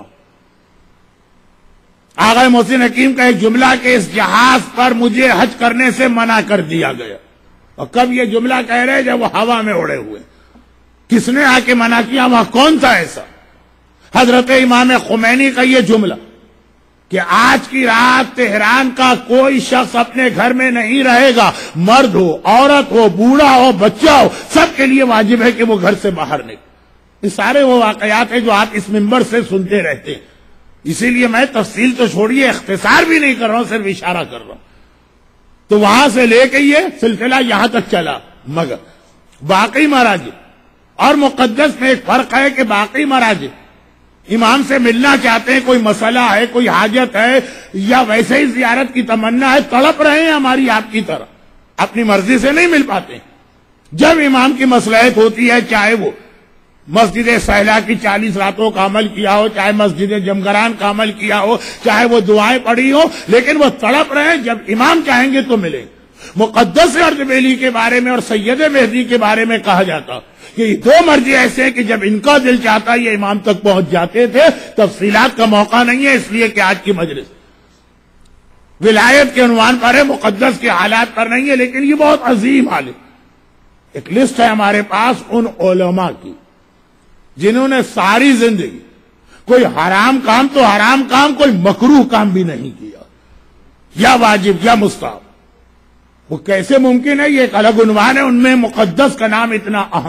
آغا محسن حکیم کا ایک جملہ کہ اس جہاز پر مجھے حج کرنے سے منع کر دیا گیا، اور کب یہ جملہ کہہ رہے جب وہ ہوا میں اڑے ہوئے، کس نے آ کے منع کیا؟ وہاں کون تھا ایسا؟ حضرت امام خمینی کا یہ جملہ کہ آج کی رات تہران کا کوئی شخص اپنے گھر میں نہیں رہے گا، مرد ہو، عورت ہو، بوڑھا ہو، بچہ ہو، سب کے لیے واجب ہے کہ وہ گھر سے باہر نکلے۔ یہ سارے وہ واقعات ہیں جو آپ اس منبر سے سنتے رہتے ہیں، اسی لیے میں تفصیل تو چھوڑیے، اختصار بھی نہیں کر رہا ہوں، صرف اشارہ کر رہا ہوں۔ تو وہاں سے لے کے یہ سلسلہ یہاں تک چلا، مگر باقی مراجع اور مقدس میں ایک فرق ہے کہ باقی مراجع امام سے ملنا چاہتے ہیں، کوئی مسئلہ ہے، کوئی حاجت ہے، یا ویسے ہی زیارت کی تمنا ہے، تڑپ رہے ہیں ہماری آپ کی طرح، اپنی مرضی سے نہیں مل پاتے۔ جب امام کی مصلحت ہوتی ہے، چاہے وہ مسجد سہلا کی چالیس راتوں کا عمل کیا ہو، چاہے مسجد جمگران کا عمل کیا ہو، چاہے وہ دعائیں پڑھی ہو، لیکن وہ تڑپ رہے ہیں، جب امام چاہیں گے تو ملیں۔ مقدس اردبیلی کے بارے میں اور سید مہدی کے بارے میں کہا جاتا کہ یہ دو مرضی ایسے ہیں کہ جب ان کا دل چاہتا یہ امام تک پہنچ جاتے تھے۔ تفصیلات کا موقع نہیں ہے، اس لیے کہ آج کی مجلس ولایت کے عنوان پر ہے، مقدس کے حالات پر نہیں ہے، لیکن یہ بہت عظیم حال ہے۔ ایک لسٹ ہے ہمارے پاس ان علماء کی جنہوں نے ساری زندگی کوئی حرام کام تو حرام کام، کوئی مکروہ کام بھی نہیں کیا۔ یا واجب یا مستحب. وہ کیسے ممکن ہے؟ یہ ایک الگ عنوان ہے. ان میں مقدس کا نام اتنا اہم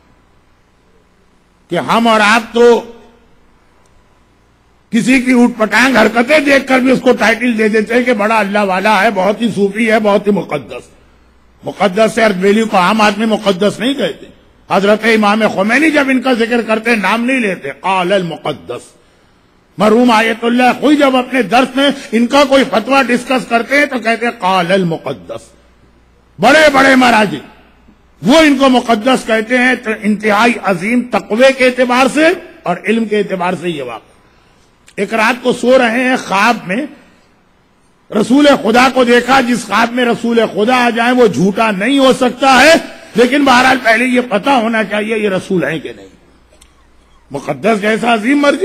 کہ ہم اور آپ تو کسی کی اوٹ پٹانگ حرکتیں دیکھ کر بھی اس کو ٹائٹل دے دیتے ہیں کہ بڑا اللہ والا ہے، بہت ہی صوفی ہے، بہت ہی مقدس. مقدس سے اردبیلی کو عام آدمی مقدس نہیں کہتے. حضرت امام خمینی جب ان کا ذکر کرتے نام نہیں لیتے، قال المقدس. مرحوم آیت اللہ خوئی جب اپنے درس میں ان کا کوئی فتویٰ ڈسکس کرتے ہیں تو کہتے ہیں قال المقدس. بڑے بڑے مراجع وہ ان کو مقدس کہتے ہیں. تو انتہائی عظیم تقوی کے اعتبار سے اور علم کے اعتبار سے یہ واقع. ایک رات کو سو رہے ہیں، خواب میں رسول خدا کو دیکھا. جس خواب میں رسول خدا آ جائیں وہ جھوٹا نہیں ہو سکتا ہے، لیکن بہرحال پہلے یہ پتا ہونا چاہیے یہ رسول ہیں کہ نہیں. مقدس جیسا عظیم مرجع.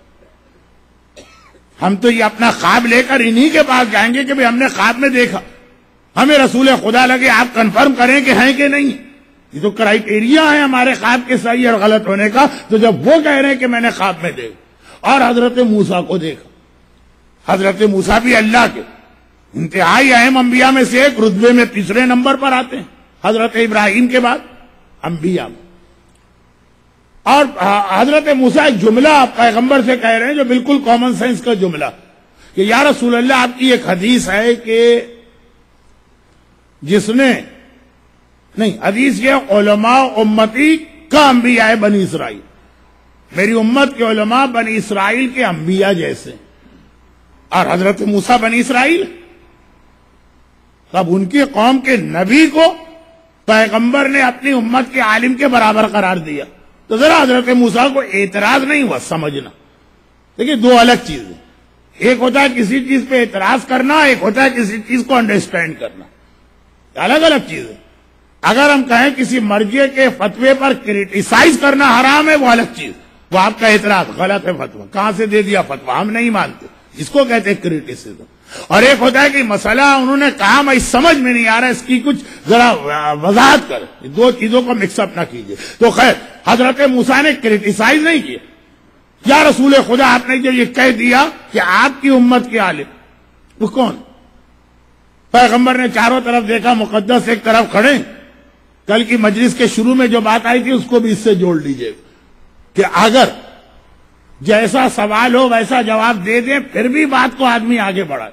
ہم تو یہ اپنا خواب لے کر انہی کے پاس جائیں گے کہ بھئی ہم نے خواب میں دیکھا، ہمیں رسول خدا لگے، آپ کنفرم کریں کہ ہیں کہ نہیں. یہ تو کرائیٹیریا ہے ہمارے خواب کے صحیح اور غلط ہونے کا. تو جب وہ کہہ رہے ہیں کہ میں نے خواب میں دیکھا، اور حضرت موسیٰ کو دیکھا. حضرت موسیٰ بھی اللہ کے انتہائی اہم انبیاء میں سے ایک، رتبے میں تیسرے نمبر پر آتے ہیں حضرت ابراہیم کے بعد انبیاء میں. اور حضرت موسیٰ ایک جملہ پیغمبر سے کہہ رہے ہیں جو بالکل کامن سینس کا جملہ کہ یا رسول اللہ، آپ کی ایک حدیث ہے کہ جس نے نہیں حدیث یہ علماء امتی کا انبیاء بنی اسرائیل، میری امت کے علماء بنی اسرائیل کے انبیاء جیسے. اور حضرت موسیٰ بنی اسرائیل، تب ان کی قوم کے نبی کو پیغمبر نے اپنی امت کے عالم کے برابر قرار دیا. تو ذرا حضرت موسیٰ کو اعتراض نہیں ہوا، سمجھنا. دیکھیے دو الگ چیزیں، ایک ہوتا ہے کسی چیز پہ اعتراض کرنا، ایک ہوتا ہے کسی چیز کو انڈرسٹینڈ کرنا. الگ الگ چیزیں. اگر ہم کہیں کسی مرجع کے فتوے پر کرٹیسائز کرنا حرام ہے، وہ الگ چیز. وہ آپ کا اعتراض غلط ہے، فتویٰ کہاں سے دے دیا فتویٰ ہم نہیں مانتے، اس کو کہتے ہیں کرٹیسزم. اور ایک ہوتا ہے کہ مسئلہ انہوں نے کہا میں سمجھ میں نہیں آ رہا، اس کی کچھ ذرا وضاحت کر. دو چیزوں کو مکس اپ نہ کیجیے. تو خیر حضرت موسیٰ نے کرٹیسائز نہیں کیا. یا رسول خدا، آپ نے جو یہ کہہ دیا کہ آپ کی امت کے عالم، وہ کون؟ پیغمبر نے چاروں طرف دیکھا، مقدس ایک طرف کھڑے. کل کی مجلس کے شروع میں جو بات آئی تھی اس کو بھی اس سے جوڑ لیجئے کہ اگر جیسا سوال ہو ویسا جواب دے دیں پھر بھی بات کو آدمی آگے بڑھائے.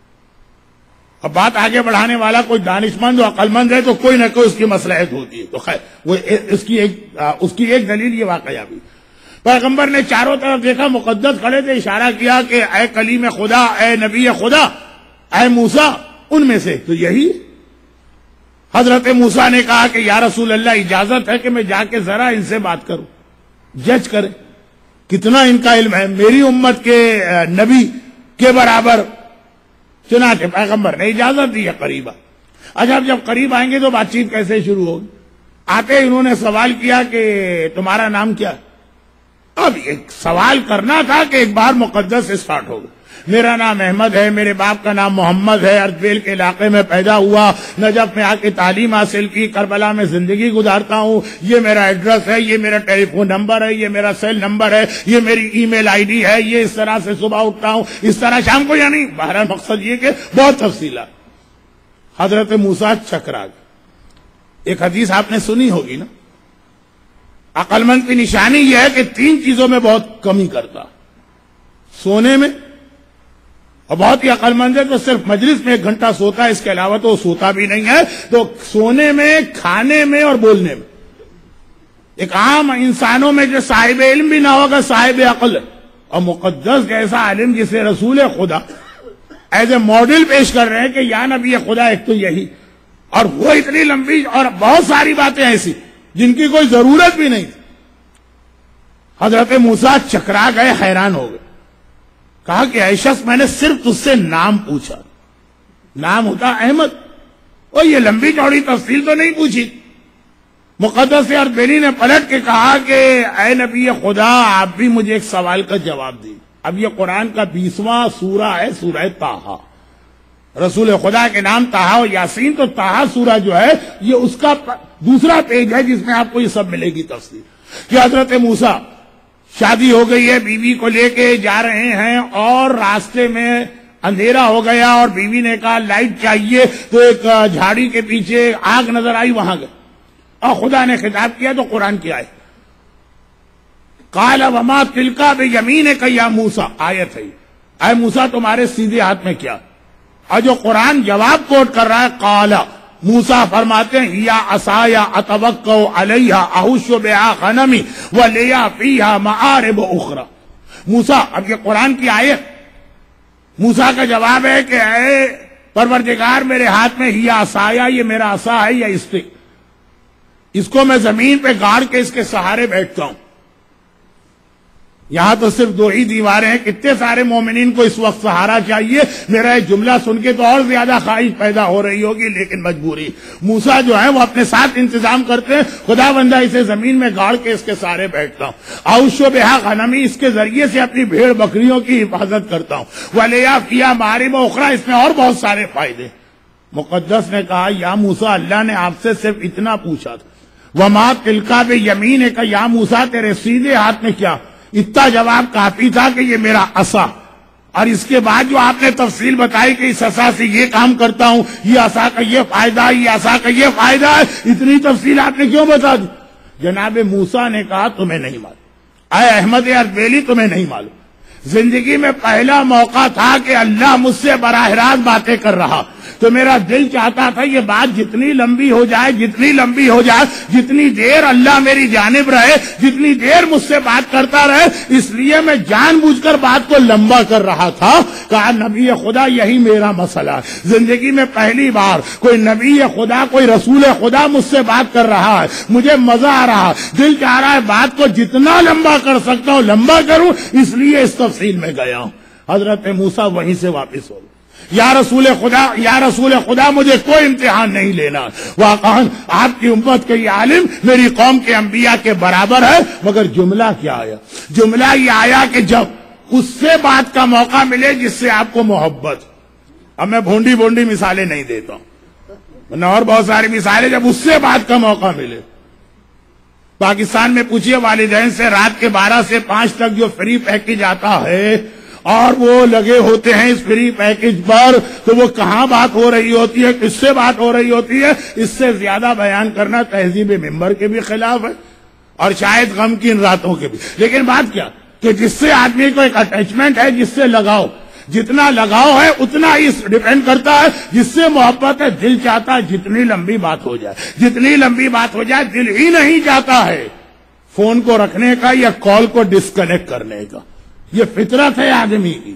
اب بات آگے بڑھانے والا کوئی دانشمند و عقل مند ہے تو کوئی نہ کوئی اس کی مصلحت ہوتی ہے. تو خیر وہ اس کی ایک اس کی ایک دلیل یہ واقعہ بھی. پیغمبر نے چاروں طرف دیکھا، مقدس کھڑے تھے، اشارہ کیا کہ اے کلیم خدا، اے نبی خدا، اے موسیٰ، ان میں سے تو یہی. حضرت موسیٰ نے کہا کہ یا رسول اللہ، اجازت ہے کہ میں جا کے ذرا ان سے بات کروں، جج کریں کتنا ان کا علم ہے میری امت کے نبی کے برابر. چنانچہ پیغمبر نے اجازت دی ہے، قریب. اچھا جب قریب آئیں گے تو بات چیت کیسے شروع ہوگی؟ آتے انہوں نے سوال کیا کہ تمہارا نام کیا؟ اب ایک سوال کرنا تھا کہ ایک بار مقدس اسٹارٹ ہوگا. میرا نام احمد ہے، میرے باپ کا نام محمد ہے، اردبیل کے علاقے میں پیدا ہوا، نجف میں آ کے تعلیم حاصل کی، کربلا میں زندگی گزارتا ہوں، یہ میرا ایڈریس ہے، یہ میرا ٹیلی فون نمبر ہے، یہ میرا سیل نمبر ہے، یہ میری ای میل آئی ڈی ہے، یہ اس طرح سے صبح اٹھتا ہوں، اس طرح شام کو. یعنی بہرحال مقصد یہ کہ بہت تفصیلات. حضرت موسیٰ چکرا گئے. ایک حدیث آپ نے سنی ہوگی نا، عقل مند کی نشانی یہ ہے کہ تین چیزوں میں بہت کمی کرتا، سونے میں، اور بہت ہی عقل مند ہے تو صرف مجلس میں ایک گھنٹہ سوتا ہے، اس کے علاوہ تو وہ سوتا بھی نہیں ہے. تو سونے میں، کھانے میں اور بولنے میں. ایک عام انسانوں میں جو صاحب علم بھی نہ ہوگا صاحب عقل ہے، اور مقدس جیسا عالم جسے رسول خدا ایز اے ماڈل پیش کر رہے ہیں کہ یا نبی خدا ایک تو یہی، اور وہ اتنی لمبی اور بہت ساری باتیں ایسی جن کی کوئی ضرورت بھی نہیں. حضرت موسیٰ چکرا گئے، حیران ہو گئے. کہا کہ اے شخص، میں نے صرف تجھ سے نام پوچھا، نام ہوتا احمد، اور یہ لمبی چوڑی تفصیل تو نہیں پوچھی. مقدس اردبیلی نے پلٹ کے کہا کہ اے نبی خدا، آپ بھی مجھے ایک سوال کا جواب دیں. اب یہ قرآن کا بیسواں سورہ ہے، سورہ طٰہٰ. رسول خدا کے نام طٰہٰ و یاسین. تو طٰہٰ سورہ جو ہے یہ اس کا دوسرا پیج ہے جس میں آپ کو یہ سب ملے گی تفصیل. کہ حضرت موسیٰ شادی ہو گئی ہے، بیوی کو لے کے جا رہے ہیں، اور راستے میں اندھیرا ہو گیا اور بیوی نے کہا لائٹ چاہیے، تو ایک جھاڑی کے پیچھے آگ نظر آئی، وہاں گئے اور خدا نے خطاب کیا تو قرآن کی آیت قال وما تلک بیمینک یا موسیٰ، آیت ہے اے موسیٰ تمہارے سیدھے ہاتھ میں کیا؟ اور جو قرآن جواب کوٹ کر رہا ہے قال، موسیٰ فرماتے ہیں یا عصایا اتوکا علیہا احش بہا غنمی ولی فیہا معارب اخری. موسیٰ، اب یہ قرآن کی آیت، موسیٰ کا جواب ہے کہ اے پروردگار میرے ہاتھ میں ہی عصایا، یہ میرا عصا ہے یا اسٹک، اس کو میں زمین پہ گاڑ کے اس کے سہارے بیٹھتا ہوں. یہاں تو صرف دو ہی دیواریں ہیں، کتنے سارے مومنین کو اس وقت سہارا چاہیے. میرا یہ جملہ سن کے تو اور زیادہ خواہش پیدا ہو رہی ہوگی، لیکن مجبوری. موسیٰ جو ہے وہ اپنے ساتھ انتظام کرتے ہیں، خدا بندہ اسے زمین میں گاڑ کے اس کے سہارے بیٹھتا ہوں. احش بہا غنمی، اس کے ذریعے سے اپنی بھیڑ بکریوں کی حفاظت کرتا ہوں. ولیہ فیہا معارب اخری، اس میں اور بہت سارے فائدے. مقدس نے کہا یا موسیٰ، اللہ نے آپ سے صرف اتنا پوچھا تھا، وما تلک بیمینک، یا موسیٰ تیرے سیدھے ہاتھ میں کیا؟ اتنا جواب کافی تھا کہ یہ میرا عصا. اور اس کے بعد جو آپ نے تفصیل بتائی کہ اس عصا سے یہ کام کرتا ہوں، یہ عصا کا یہ فائدہ ہے، یہ عصا کا یہ فائدہ ہے، اتنی تفصیل آپ نے کیوں بتا دی؟ جناب موسیٰ نے کہا تمہیں نہیں معلوم، اے احمد اربیلی تمہیں نہیں معلوم. زندگی میں پہلا موقع تھا کہ اللہ مجھ سے براہ راست باتیں کر رہا، تو میرا دل چاہتا تھا یہ بات جتنی لمبی ہو جائے جتنی لمبی ہو جائے جتنی دیر اللہ میری جانب رہے، جتنی دیر مجھ سے بات کرتا رہے، اس لیے میں جان بوجھ کر بات کو لمبا کر رہا تھا. کہا نبی خدا یہی میرا مسئلہ ہے، زندگی میں پہلی بار کوئی نبی خدا، کوئی رسول خدا مجھ سے بات کر رہا ہے، مجھے مزہ آ رہا ہے، دل چاہ رہا ہے بات کو جتنا لمبا کر سکتا ہوں لمبا کروں، اس لیے اس تفصیل میں گیا ہوں. حضرت موسیٰ وہیں سے واپس ہو گئے. یا رسول خدا، یا رسول خدا مجھے کوئی امتحان نہیں لینا، واقعا آپ کی امت کے یہ عالم میری قوم کے انبیاء کے برابر ہے. مگر جملہ کیا آیا؟ جملہ یہ آیا کہ جب اس سے بات کا موقع ملے جس سے آپ کو محبت. اب میں بھونڈی بھونڈی مثالیں نہیں دیتا ہوں، اور بہت ساری مثالیں، جب اس سے بات کا موقع ملے. پاکستان میں پوچھئے والدین سے، رات کے بارہ سے پانچ تک جو فری پیکج آتا ہے اور وہ لگے ہوتے ہیں اس فری پیکج پر، تو وہ کہاں بات ہو رہی ہوتی ہے، کس سے بات ہو رہی ہوتی ہے؟ اس سے زیادہ بیان کرنا تہذیب ممبر کے بھی خلاف ہے اور شاید غم کی ان راتوں کے بھی. لیکن بات کیا کہ جس سے آدمی کو ایک اٹیچمنٹ ہے، جس سے لگاؤ، جتنا لگاؤ ہے اتنا اس ڈیپینڈ کرتا ہے، جس سے محبت ہے. دل چاہتا ہے جتنی لمبی بات ہو جائے، جتنی لمبی بات ہو جائے. دل ہی نہیں چاہتا ہے فون کو رکھنے کا یا کال کو ڈسکنیکٹ کرنے کا. یہ فطرت ہے آدمی کی.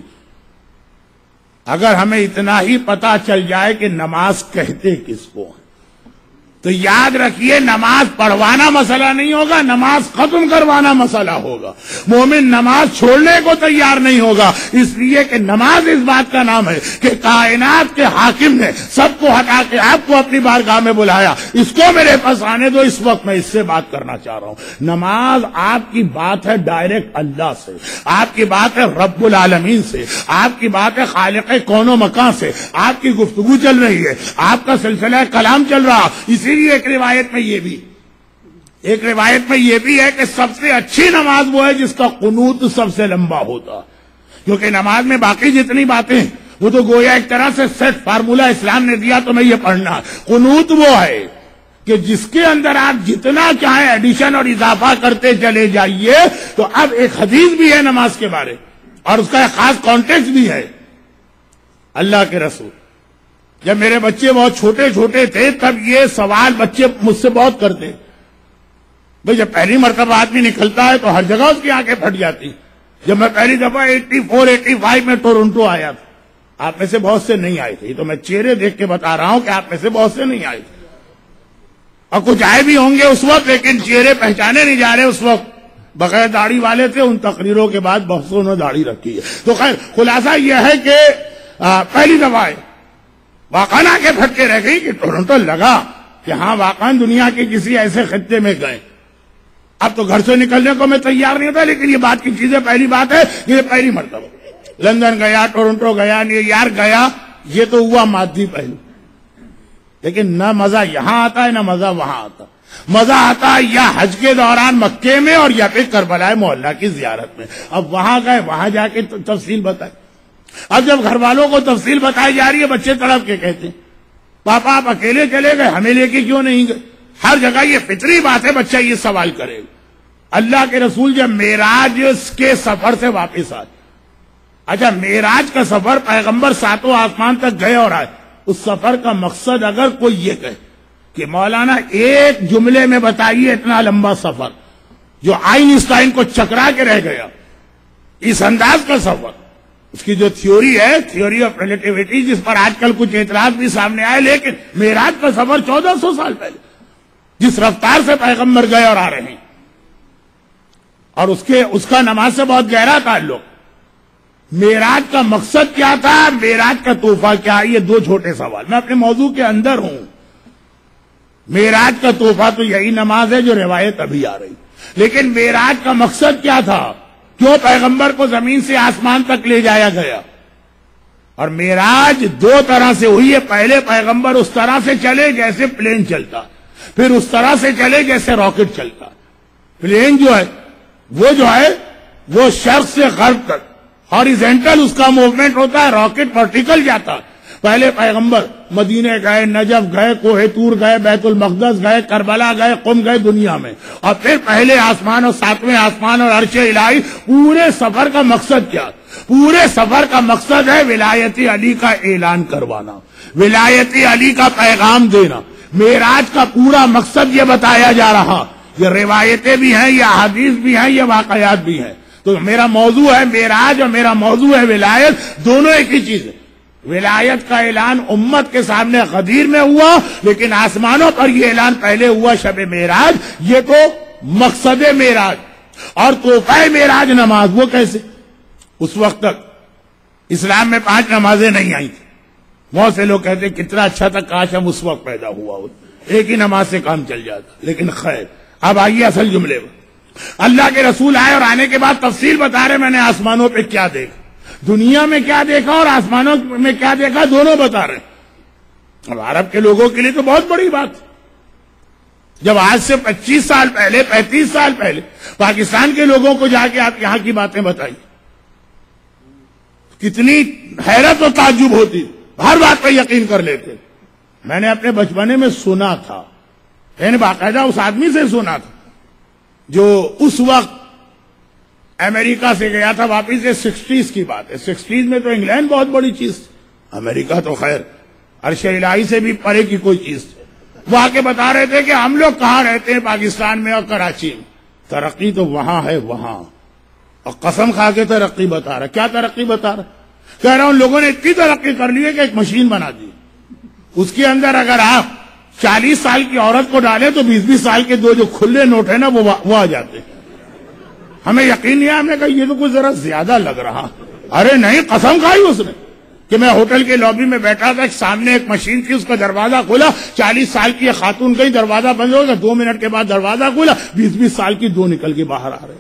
اگر ہمیں اتنا ہی پتا چل جائے کہ نماز کہتے کس کو ہیں، تو یاد رکھیے نماز پڑھوانا مسئلہ نہیں ہوگا، نماز ختم کروانا مسئلہ ہوگا. مومن نماز چھوڑنے کو تیار نہیں ہوگا، اس لیے کہ نماز اس بات کا نام ہے کہ کائنات کے حاکم نے سب کو ہٹا کے آپ کو اپنی بارگاہ میں بلایا، اس کو میرے پاس آنے دو، اس وقت میں اس سے بات کرنا چاہ رہا ہوں. نماز آپ کی بات ہے ڈائریکٹ اللہ سے، آپ کی بات ہے رب العالمین سے، آپ کی بات ہے خالق کون و مکان سے. آپ کی گفتگو چل رہی ہے، آپ کا سلسلہ کلام چل رہا. اسی ایک روایت میں یہ بھی ایک روایت میں یہ بھی ہے کہ سب سے اچھی نماز وہ ہے جس کا قنوت سب سے لمبا ہوتا، کیونکہ نماز میں باقی جتنی باتیں وہ تو گویا ایک طرح سے سیٹ فارمولا اسلام نے دیا تو میں یہ پڑھنا. قنوت وہ ہے کہ جس کے اندر آپ جتنا چاہیں ایڈیشن اور اضافہ کرتے چلے جائیے. تو اب ایک حدیث بھی ہے نماز کے بارے اور اس کا ایک خاص کانٹیکسٹ بھی ہے. اللہ کے رسول جب میرے بچے بہت چھوٹے چھوٹے تھے تب یہ سوال بچے مجھ سے بہت کرتے، بھئی جب پہلی مرتبہ آدمی نکلتا ہے تو ہر جگہ اس کی آنکھیں پھٹ جاتی. جب میں پہلی دفعہ اٹھاسی پچاسی میں ٹورنٹو آیا تھا، آپ میں سے بہت سے نہیں آئے تھے، تو میں چہرے دیکھ کے بتا رہا ہوں کہ آپ میں سے بہت سے نہیں آئے تھے، اور کچھ آئے بھی ہوں گے اس وقت، لیکن چہرے پہچانے نہیں جا رہے. اس وقت بغیر داڑھی والے تھے، ان تقریروں کے بعد بہت سے انہوں نے داڑھی رکھی ہے. تو خیر خلاصہ یہ ہے کہ پہلی دفعہ واقعاً آ کے پھٹ کے رہ گئی کہ ٹورنٹو لگا کہ ہاں واقعاً دنیا کے کسی ایسے خطے میں گئے. اب تو گھر سے نکلنے کو میں تیار نہیں تھا، لیکن یہ بات کی چیزیں پہلی بات ہے، یہ پہلی مرتبہ لندن گیا، ٹورنٹو گیا، نیو یارک گیا. یہ تو ہوا مادی پہلو، لیکن نہ مزہ یہاں آتا ہے نہ مزہ وہاں آتا. مزہ آتا ہے یا حج کے دوران مکے میں اور یا پھر کربلا محلہ کی زیارت میں. اب وہاں گئے، وہاں جا کے تفصیل بتائے. اب جب گھر والوں کو تفصیل بتائی جا رہی ہے، بچے تڑپ کے کہتے ہیں پاپا آپ اکیلے چلے گئے، ہمیں لے کے کیوں نہیں گئے؟ ہر جگہ یہ فطری بات ہے، بچہ یہ سوال کرے گا۔ اللہ کے رسول جب معراج کے سفر سے واپس آئے، اچھا معراج کا سفر پیغمبر ساتوں آسمان تک گئے اور آئے، اس سفر کا مقصد اگر کوئی یہ کہے کہ مولانا ایک جملے میں بتائیے اتنا لمبا سفر جو آئنسٹائن کو چکرا کے رہ گیا، اس انداز کا سفر، اس کی جو تھیوری ہے تھیوری آف ریلیٹیوٹی، جس پر آج کل کچھ اعتراض بھی سامنے آئے، لیکن معراج کا سفر چودہ سو سال پہلے جس رفتار سے پیغمبر گئے اور آ رہے ہیں، اور اس کے اس کا نماز سے بہت گہرا تعلق۔ معراج کا مقصد کیا تھا، معراج کا تحفہ کیا؟ یہ دو چھوٹے سوال، میں اپنے موضوع کے اندر ہوں۔ معراج کا تحفہ تو یہی نماز ہے جو روایت ابھی آ رہی، لیکن معراج کا مقصد کیا تھا؟ کیوں پیغمبر کو زمین سے آسمان تک لے جایا گیا؟ اور معراج دو طرح سے ہوئی ہے، پہلے پیغمبر اس طرح سے چلے جیسے پلین چلتا، پھر اس طرح سے چلے جیسے راکٹ چلتا۔ پلین جو ہے وہ جو ہے وہ شرق سے غرب تک ہاریزنٹل اس کا موومنٹ ہوتا ہے، راکٹ ورٹیکل جاتا ہے۔ پہلے پیغمبر مدینے گئے، نجف گئے، کوہ طور گئے، بیت المقدس گئے، کربلا گئے، قم گئے دنیا میں، اور پھر پہلے آسمان اور ساتویں آسمان اور عرش الہی۔ پورے سفر کا مقصد کیا؟ پورے سفر کا مقصد ہے ولایت علی کا اعلان کروانا، ولایت علی کا پیغام دینا۔ معراج کا پورا مقصد یہ بتایا جا رہا، یہ روایتیں بھی ہیں، یہ احادیث بھی ہیں، یہ واقعات بھی ہیں۔ تو میرا موضوع ہے معراج اور میرا موضوع ہے ولایت، دونوں ایک ہی چیز ہے۔ ولایت کا اعلان امت کے سامنے غدیر میں ہوا، لیکن آسمانوں پر یہ اعلان پہلے ہوا شب معراج۔ یہ تو مقصد معراج، اور تحفہ معراج نماز، وہ کیسے؟ اس وقت تک اسلام میں پانچ نمازیں نہیں آئی تھی۔ بہت سے لوگ کہتے کتنا اچھا تھا، کاش ہم اس وقت پیدا ہوا ہو، ایک ہی نماز سے کام چل جاتا، لیکن خیر۔ اب آئیے اصل جملے میں۔ اللہ کے رسول آئے اور آنے کے بعد تفصیل بتا رہے میں نے آسمانوں پہ کیا دیکھا، دنیا میں کیا دیکھا اور آسمانوں میں کیا دیکھا، دونوں بتا رہے ہیں۔ اب عرب کے لوگوں کے لیے تو بہت بڑی بات، جب آج سے پچیس سال پہلے پینتیس سال پہلے پاکستان کے لوگوں کو جا کے آپ یہاں کی باتیں بتائی، کتنی حیرت و تعجب ہوتی، ہر بات پہ یقین کر لیتے۔ میں نے اپنے بچپنے میں سنا تھا، یعنی باقاعدہ اس آدمی سے سنا تھا جو اس وقت امریکہ سے گیا تھا واپس، یہ سکسٹیز کی بات ہے۔ سکسٹیز میں تو انگلینڈ بہت بڑی چیز تھی، امریکہ تو خیر عرش الہی سے بھی پرے کی کوئی چیز تھی۔ وہ آ کے بتا رہے تھے کہ ہم لوگ کہاں رہتے ہیں، پاکستان میں اور کراچی میں، ترقی تو وہاں ہے وہاں، اور قسم کھا کے ترقی بتا رہا۔ کیا ترقی بتا رہا؟ کہہ رہا ہوں لوگوں نے اتنی ترقی کر لی ہے کہ ایک مشین بنا دی، اس کے اندر اگر آپ چالیس سال کی عورت کو ڈالیں تو بیس بیس سال کے دو جو کھلے نوٹ ہیں نا وہ آ جاتے ہیں۔ ہمیں یقین نہیں ہے، ہم نے کہا یہ تو کچھ ذرا زیادہ لگ رہا۔ ارے نہیں، قسم کھائی اس نے کہ میں ہوٹل کے لابی میں بیٹھا تھا، سامنے ایک مشین تھی، اس کا دروازہ کھولا، چالیس سال کی ایک خاتون گئی، دروازہ بند ہو گیا، دو منٹ کے بعد دروازہ کھولا، بیس بیس سال کی دو نکل کے باہر آ رہے۔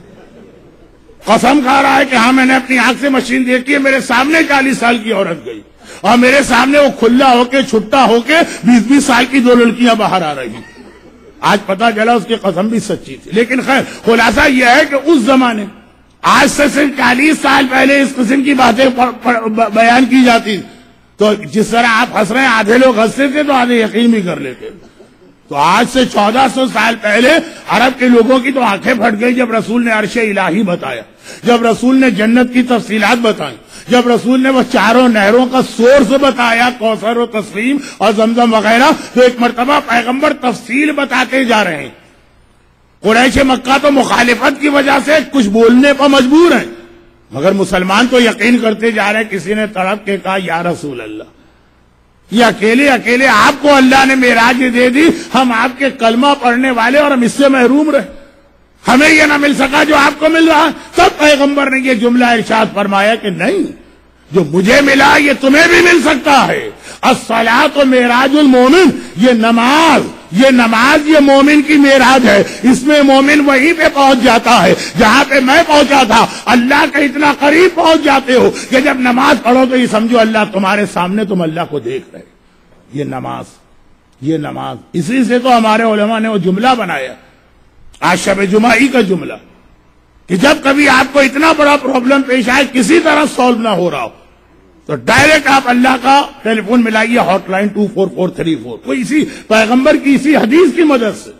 قسم کھا رہا ہے کہ ہاں میں نے اپنی آنکھ سے مشین دیکھی ہے، میرے سامنے چالیس سال کی عورت گئی اور میرے سامنے وہ کھلا ہو کے چھٹا ہو کے بیس بیس سال کی دو لڑکیاں باہر آ رہی ہیں۔ آج پتا چلا اس کی قسم بھی سچی تھی، لیکن خیر خلاصہ یہ ہے کہ اس زمانے آج سے صرف چالیس سال پہلے اس قسم کی باتیں بیان کی جاتی، تو جس طرح آپ ہنس رہے ہیں، آدھے لوگ ہنستے تھے تو آدھے یقین بھی کر لیتے۔ تو آج سے چودہ سو سال پہلے عرب کے لوگوں کی تو آنکھیں پھٹ گئی جب رسول نے عرش الہی بتایا، جب رسول نے جنت کی تفصیلات بتائیں، جب رسول نے وہ چاروں نہروں کا سورس بتایا، کوثر و تسلیم اور زمزم وغیرہ، تو ایک مرتبہ پیغمبر تفصیل بتاتے جا رہے ہیں۔ قریش مکہ تو مخالفت کی وجہ سے کچھ بولنے پر مجبور ہیں، مگر مسلمان تو یقین کرتے جا رہے ہیں۔ کسی نے تڑپ کے کہا یا رسول اللہ، یہ اکیلے اکیلے آپ کو اللہ نے معراج دے دی، ہم آپ کے کلمہ پڑھنے والے اور ہم اس سے محروم رہے، ہمیں یہ نہ مل سکا جو آپ کو مل رہا۔ تب پیغمبر نے یہ جملہ ارشاد فرمایا کہ نہیں، جو مجھے ملا یہ تمہیں بھی مل سکتا ہے۔ الصلاۃ معراج المومن، یہ نماز یہ نماز یہ مومن کی معراج ہے، اس میں مومن وہیں پہ پہنچ جاتا ہے جہاں پہ میں پہنچا تھا۔ اللہ کے اتنا قریب پہنچ جاتے ہو کہ جب نماز پڑھو تو یہ سمجھو اللہ تمہارے سامنے، تم اللہ کو دیکھ رہے۔ یہ نماز یہ نماز اسی سے تو ہمارے علماء نے وہ جملہ بنایا آج شب جمعہ کا جملہ، کہ جب کبھی آپ کو اتنا بڑا پرابلم پیش آئے، کسی طرح سالو نہ ہو رہا ہو، تو ڈائریکٹ آپ اللہ کا ٹیلی فون ملائیے، hotline two four four three four, وہ اسی پیغمبر کی اسی حدیث کی مدد سے،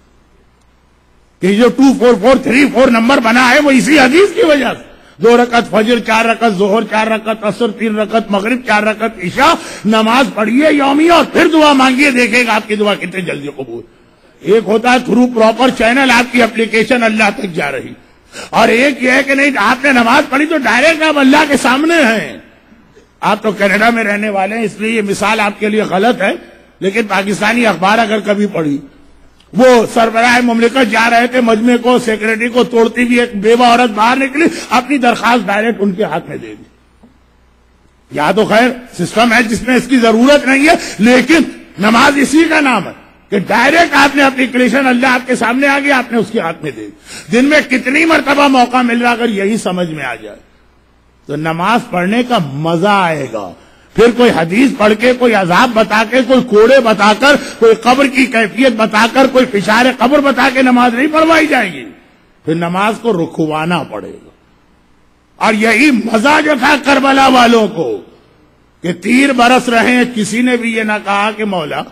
کہ جو two four four three four نمبر بنا ہے وہ اسی حدیث کی وجہ سے۔ دو رکعت فجر، چار رکعت ظہر، چار رکعت عصر، تین رکعت مغرب، چار رکعت عشاء نماز پڑھیے یومیہ، اور پھر دعا مانگیے، دیکھے گا آپ کی دعا کتنے جلدی قبول۔ ایک ہوتا ہے تھرو پراپر چینل آپ کی اپلیکیشن اللہ تک جا رہی، اور ایک یہ ہے کہ نہیں آپ نے نماز پڑھی تو ڈائریکٹ آپ اللہ کے سامنے ہیں۔ آپ تو کینیڈا میں رہنے والے ہیں، اس لیے یہ مثال آپ کے لیے غلط ہے، لیکن پاکستانی اخبار اگر کبھی پڑھی، وہ سربراہ مملکت جا رہے تھے مجمع کو، سیکرٹری کو توڑتی ہوئی ایک بیوہ عورت باہر نکلی، اپنی درخواست ڈائریکٹ ان کے ہاتھ میں دے دی۔ یا تو خیر سسٹم ہے جس میں اس کی ضرورت نہیں ہے، لیکن نماز اسی کا نام ہے کہ ڈائریکٹ آپ نے اپلیکیشن اللہ آپ کے سامنے آ گیا، آپ نے اس کے ہاتھ میں دے دی۔ دن میں کتنی مرتبہ موقع مل رہا، اگر یہی سمجھ میں آ جائے تو نماز پڑھنے کا مزہ آئے گا۔ پھر کوئی حدیث پڑھ کے، کوئی عذاب بتا کے، کوئی کوڑے بتا کر، کوئی قبر کی کیفیت بتا کر، کوئی فشار قبر بتا کے نماز نہیں پڑھوائی جائے گی، پھر نماز کو رکھوانا پڑے گا۔ اور یہی مزہ جو تھا کربلا والوں کو کہ تیر برس رہے ہیں، کسی نے بھی یہ نہ کہا کہ مولا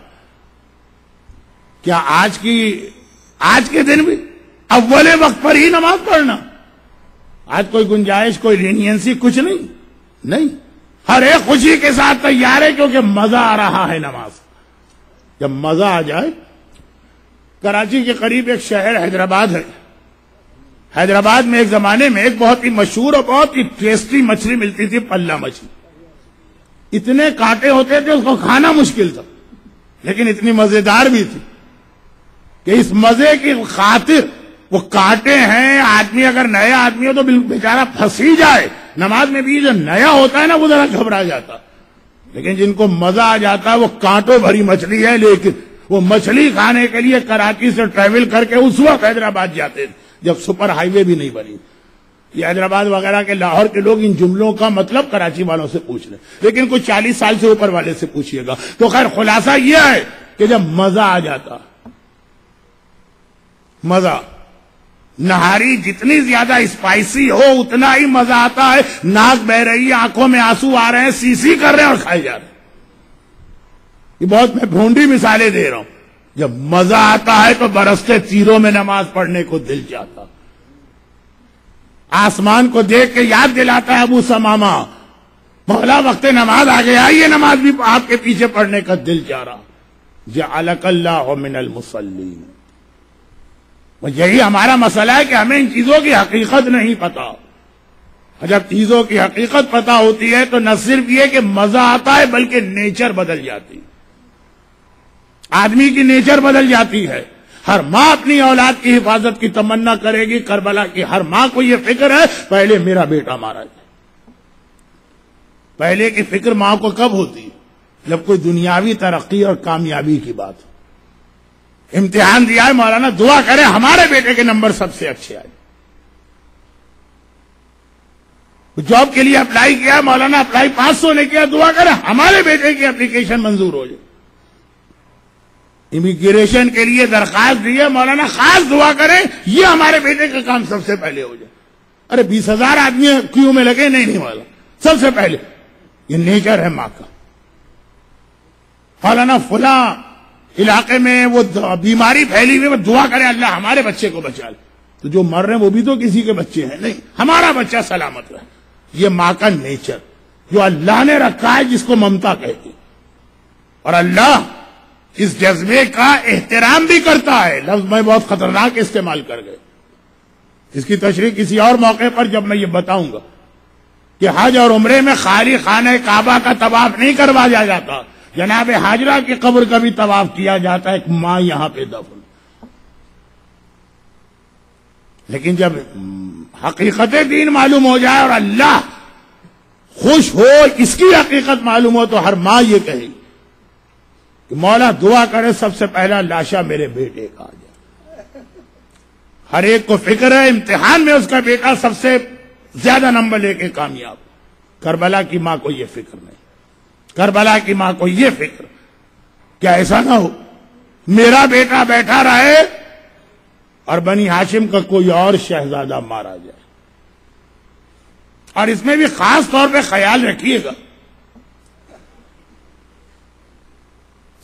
کیا آج کی آج کے دن بھی اول وقت پر ہی نماز پڑھنا؟ آج کوئی گنجائش، کوئی لینینسی، کچھ نہیں نہیں ہر ایک خوشی کے ساتھ تیار ہے، کیونکہ مزہ آ رہا ہے نماز۔ جب مزہ آ جائے، کراچی کے قریب ایک شہر حیدرآباد ہے، حیدرآباد میں ایک زمانے میں ایک بہت ہی مشہور اور بہت ہی ٹیسٹی مچھلی ملتی تھی، پلہ مچھلی۔ اتنے کانٹے ہوتے تھے اس کو کھانا مشکل تھا، لیکن اتنی مزیدار بھی تھی کہ اس مزے کی خاطر وہ کانٹے ہیں، آدمی اگر نیا آدمی ہو تو بیچارہ پھنس ہی جائے۔ نماز میں بھی جو نیا ہوتا ہے نا وہ ذرا گھبرا جاتا، لیکن جن کو مزہ آ جاتا ہے وہ کانٹوں بھری مچھلی ہے، لیکن وہ مچھلی کھانے کے لیے کراچی سے ٹریول کر کے اس وقت حیدرآباد جاتے تھے جب سپر ہائی وے بھی نہیں بنی۔ یہ حیدرآباد وغیرہ کے لاہور کے لوگ ان جملوں کا مطلب کراچی والوں سے پوچھ لیں، لیکن کچھ چالیس سال سے اوپر والے سے پوچھئے گا۔ تو خیر خلاصہ یہ ہے کہ جب مزہ آ جاتا، مزہ، نہاری جتنی زیادہ اسپائسی ہو اتنا ہی مزہ آتا ہے۔ ناک بہ رہی ہے، آنکھوں میں آنسو آ رہے ہیں، سی سی کر رہے ہیں اور کھائے جا رہے ہیں۔ یہ بہت میں بھونڈی مثالیں دے رہا ہوں۔ جب مزہ آتا ہے تو برستے تیروں میں نماز پڑھنے کو دل چاہتا، آسمان کو دیکھ کے یاد دلاتا ہے ابو سمامہ، مولا وقت نماز آ گیا، یہ نماز بھی آپ کے پیچھے پڑھنے کا دل چاہ رہا۔ جعلک اللہ من المصلین۔ یہی ہمارا مسئلہ ہے کہ ہمیں ان چیزوں کی حقیقت نہیں پتا۔ جب چیزوں کی حقیقت پتا ہوتی ہے تو نہ صرف یہ کہ مزہ آتا ہے بلکہ نیچر بدل جاتی، آدمی کی نیچر بدل جاتی ہے۔ ہر ماں اپنی اولاد کی حفاظت کی تمنا کرے گی، کربلا کی ہر ماں کو یہ فکر ہے پہلے میرا بیٹا مارا جائے۔ پہلے کی فکر ماں کو کب ہوتی ہے؟ جب کوئی دنیاوی ترقی اور کامیابی کی بات ہو۔ امتحان دیا ہے مولانا، دعا کریں ہمارے بیٹے کے نمبر سب سے اچھے آئے۔ جاب کے لیے اپلائی کیا مولانا، اپلائی پانچ سو نے کیا، دعا کریں ہمارے بیٹے کی اپلیکیشن منظور ہو جائے۔ امیگریشن کے لیے درخواست دی ہے مولانا، خاص دعا کریں یہ ہمارے بیٹے کا کام سب سے پہلے ہو جائے۔ ارے بیس ہزار آدمی کیوں میں لگے، نہیں نہیں مولانا سب سے پہلے۔ یہ نیچر ہے ماں کا۔ مولانا فلاں علاقے میں وہ بیماری پھیلی ہوئی، وہ دعا کرے اللہ ہمارے بچے کو بچا لے۔ تو جو مر رہے ہیں وہ بھی تو کسی کے بچے ہیں، نہیں ہمارا بچہ سلامت رہے۔ یہ ماں کا نیچر جو اللہ نے رکھا ہے، جس کو ممتا کہتے، اور اللہ اس جذبے کا احترام بھی کرتا ہے۔ لفظ میں بہت خطرناک استعمال کر گئے، اس کی تشریح کسی اور موقع پر جب میں یہ بتاؤں گا کہ حج اور عمرے میں خالی خانہ کعبہ کا طواف نہیں کروایا جاتا، جناب حاجرہ کی قبر کا بھی طواف کیا جاتا ہے، ایک ماں یہاں پہ دفن۔ لیکن جب حقیقت دین معلوم ہو جائے اور اللہ خوش ہو، اس کی حقیقت معلوم ہو، تو ہر ماں یہ کہے کہ مولا دعا کرے سب سے پہلا لاشا میرے بیٹے کا آ جائے۔ ہر ایک کو فکر ہے امتحان میں اس کا بیٹا سب سے زیادہ نمبر لے کے کامیاب۔ کربلا کی ماں کو یہ فکر نہیں، کربلا کی ماں کو یہ فکر کیا ایسا نہ ہو میرا بیٹا بیٹھا رہے اور بنی ہاشم کا کوئی اور شہزادہ مارا جائے۔ اور اس میں بھی خاص طور پہ خیال رکھیے گا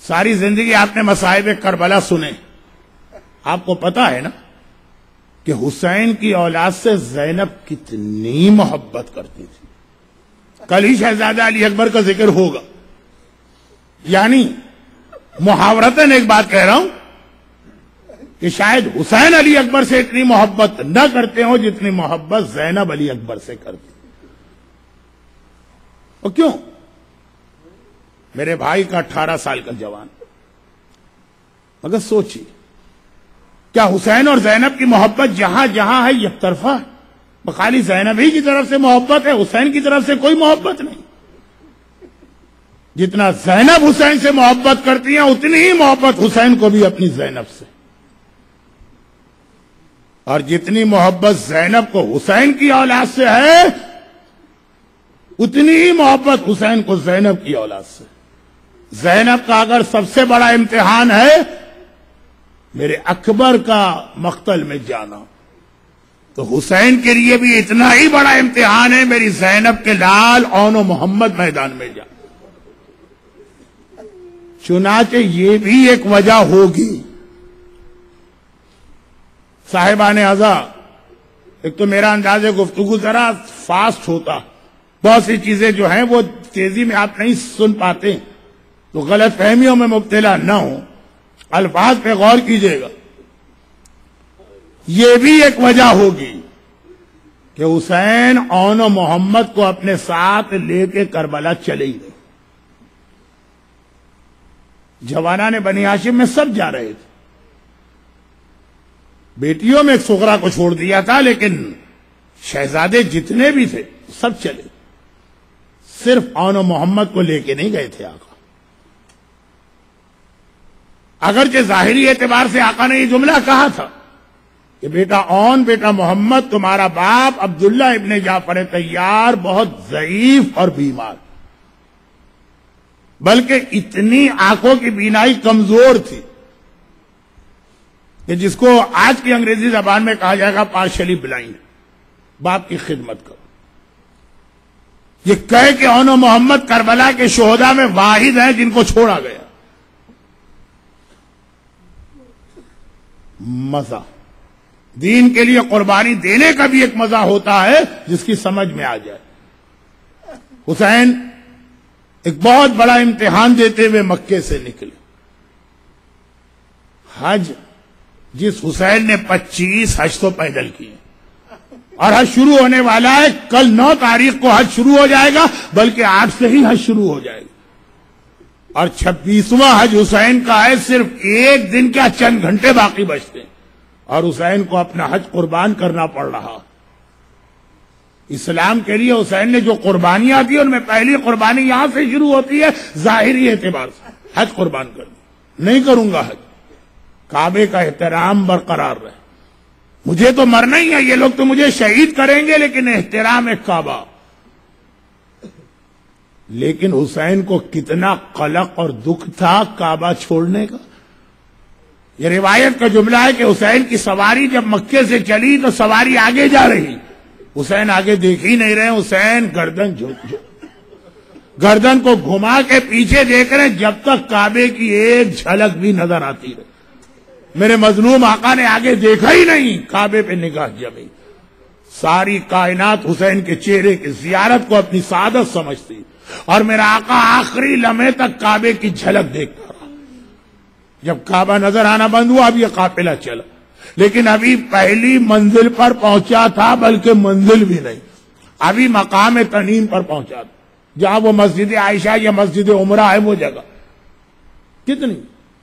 ساری زندگی آپ نے مصائب کربلا سنے. آپ کو پتا ہے نا کہ حسین کی اولاد سے زینب کتنی محبت کرتی تھی. کل ہی شہزادہ علی اکبر کا ذکر ہوگا. یعنی محاورتاً ایک بات کہہ رہا ہوں کہ شاید حسین علی اکبر سے اتنی محبت نہ کرتے ہوں جتنی محبت زینب علی اکبر سے کرتی. اور کیوں؟ میرے بھائی کا اٹھارہ سال کا جوان. مگر سوچیے کیا حسین اور زینب کی محبت جہاں جہاں ہے یک طرفہ ہے؟ خالی زینب ہی کی طرف سے محبت ہے، حسین کی طرف سے کوئی محبت نہیں. جتنا زینب حسین سے محبت کرتی ہیں اتنی ہی محبت حسین کو بھی اپنی زینب سے، اور جتنی محبت زینب کو حسین کی اولاد سے ہے اتنی ہی محبت حسین کو زینب کی اولاد سے. زینب کا اگر سب سے بڑا امتحان ہے میرے اکبر کا مقتل میں جانا، تو حسین کے لیے بھی اتنا ہی بڑا امتحان ہے میری زینب کے لال اون و محمد میدان میں جانا. چنانچہ یہ بھی ایک وجہ ہوگی. صاحبان عزا، ایک تو میرا انداز گفتگو ذرا فاسٹ ہوتا، بہت سی چیزیں جو ہیں وہ تیزی میں آپ نہیں سن پاتے، تو غلط فہمیوں میں مبتلا نہ ہوں، الفاظ پہ غور کیجئے گا. یہ بھی ایک وجہ ہوگی کہ حسین اون و محمد کو اپنے ساتھ لے کے کربلا چلے ہی نہیں. جوانان بنی ہاشم میں سب جا رہے تھے، بیٹیوں میں سغرا کو چھوڑ دیا تھا، لیکن شہزادے جتنے بھی تھے سب چلے. صرف اون و محمد کو لے کے نہیں گئے تھے آقا. اگرچہ ظاہری اعتبار سے آقا نے یہ جملہ کہا تھا کہ بیٹا اون، بیٹا محمد، تمہارا باپ عبداللہ ابن جعفر طیار بہت ضعیف اور بیمار، بلکہ اتنی آنکھوں کی بینائی کمزور تھی کہ جس کو آج کی انگریزی زبان میں کہا جائے گا پارشلی بلائنڈ. باپ کی خدمت کرو. یہ کہہ کہ اون و محمد کربلا کے شہداء میں واحد ہیں جن کو چھوڑا گیا. مزہ دین کے لیے قربانی دینے کا بھی ایک مزہ ہوتا ہے جس کی سمجھ میں آ جائے. حسین ایک بہت بڑا امتحان دیتے ہوئے مکے سے نکلے. حج، جس حسین نے پچیس حج تو پیدل کیے، اور حج شروع ہونے والا ہے کل نو تاریخ کو حج شروع ہو جائے گا، بلکہ آج سے ہی حج شروع ہو جائے گا. اور چھبیسواں حج حسین کا ہے، صرف ایک دن کیا چند گھنٹے باقی بچتے ہیں، اور حسین کو اپنا حج قربان کرنا پڑ رہا. اسلام کے لیے حسین نے جو قربانیاں دی ان میں پہلی قربانی یہاں سے شروع ہوتی ہے ظاہری اعتبار سے، حج قربان کرنا. نہیں کروں گا حج، کعبے کا احترام برقرار رہے. مجھے تو مرنا ہی ہے، یہ لوگ تو مجھے شہید کریں گے، لیکن احترام ہے کعبہ. لیکن حسین کو کتنا قلق اور دکھ تھا کعبہ چھوڑنے کا. یہ روایت کا جملہ ہے کہ حسین کی سواری جب مکے سے چلی تو سواری آگے جا رہی، حسین آگے دیکھ ہی نہیں رہے. حسین گردن جھک گردن کو گھما کے پیچھے دیکھ رہے جب تک کعبے کی ایک جھلک بھی نظر آتی رہے. میرے مظلوم آقا نے آگے دیکھا ہی نہیں، کعبے پہ نگاہ جمی. ساری کائنات حسین کے چہرے کی زیارت کو اپنی سعادت سمجھتی، اور میرا آقا آخری لمحے تک کعبے کی جھلک دیکھتا رہا. جب کعبہ نظر آنا بند ہوا اب یہ قافلہ چلا، لیکن ابھی پہلی منزل پر پہنچا تھا، بلکہ منزل بھی نہیں، ابھی مقام تنعیم پر پہنچا تھا، جہاں وہ مسجد عائشہ یا مسجد عمرہ ہے وہ جگہ. کتنی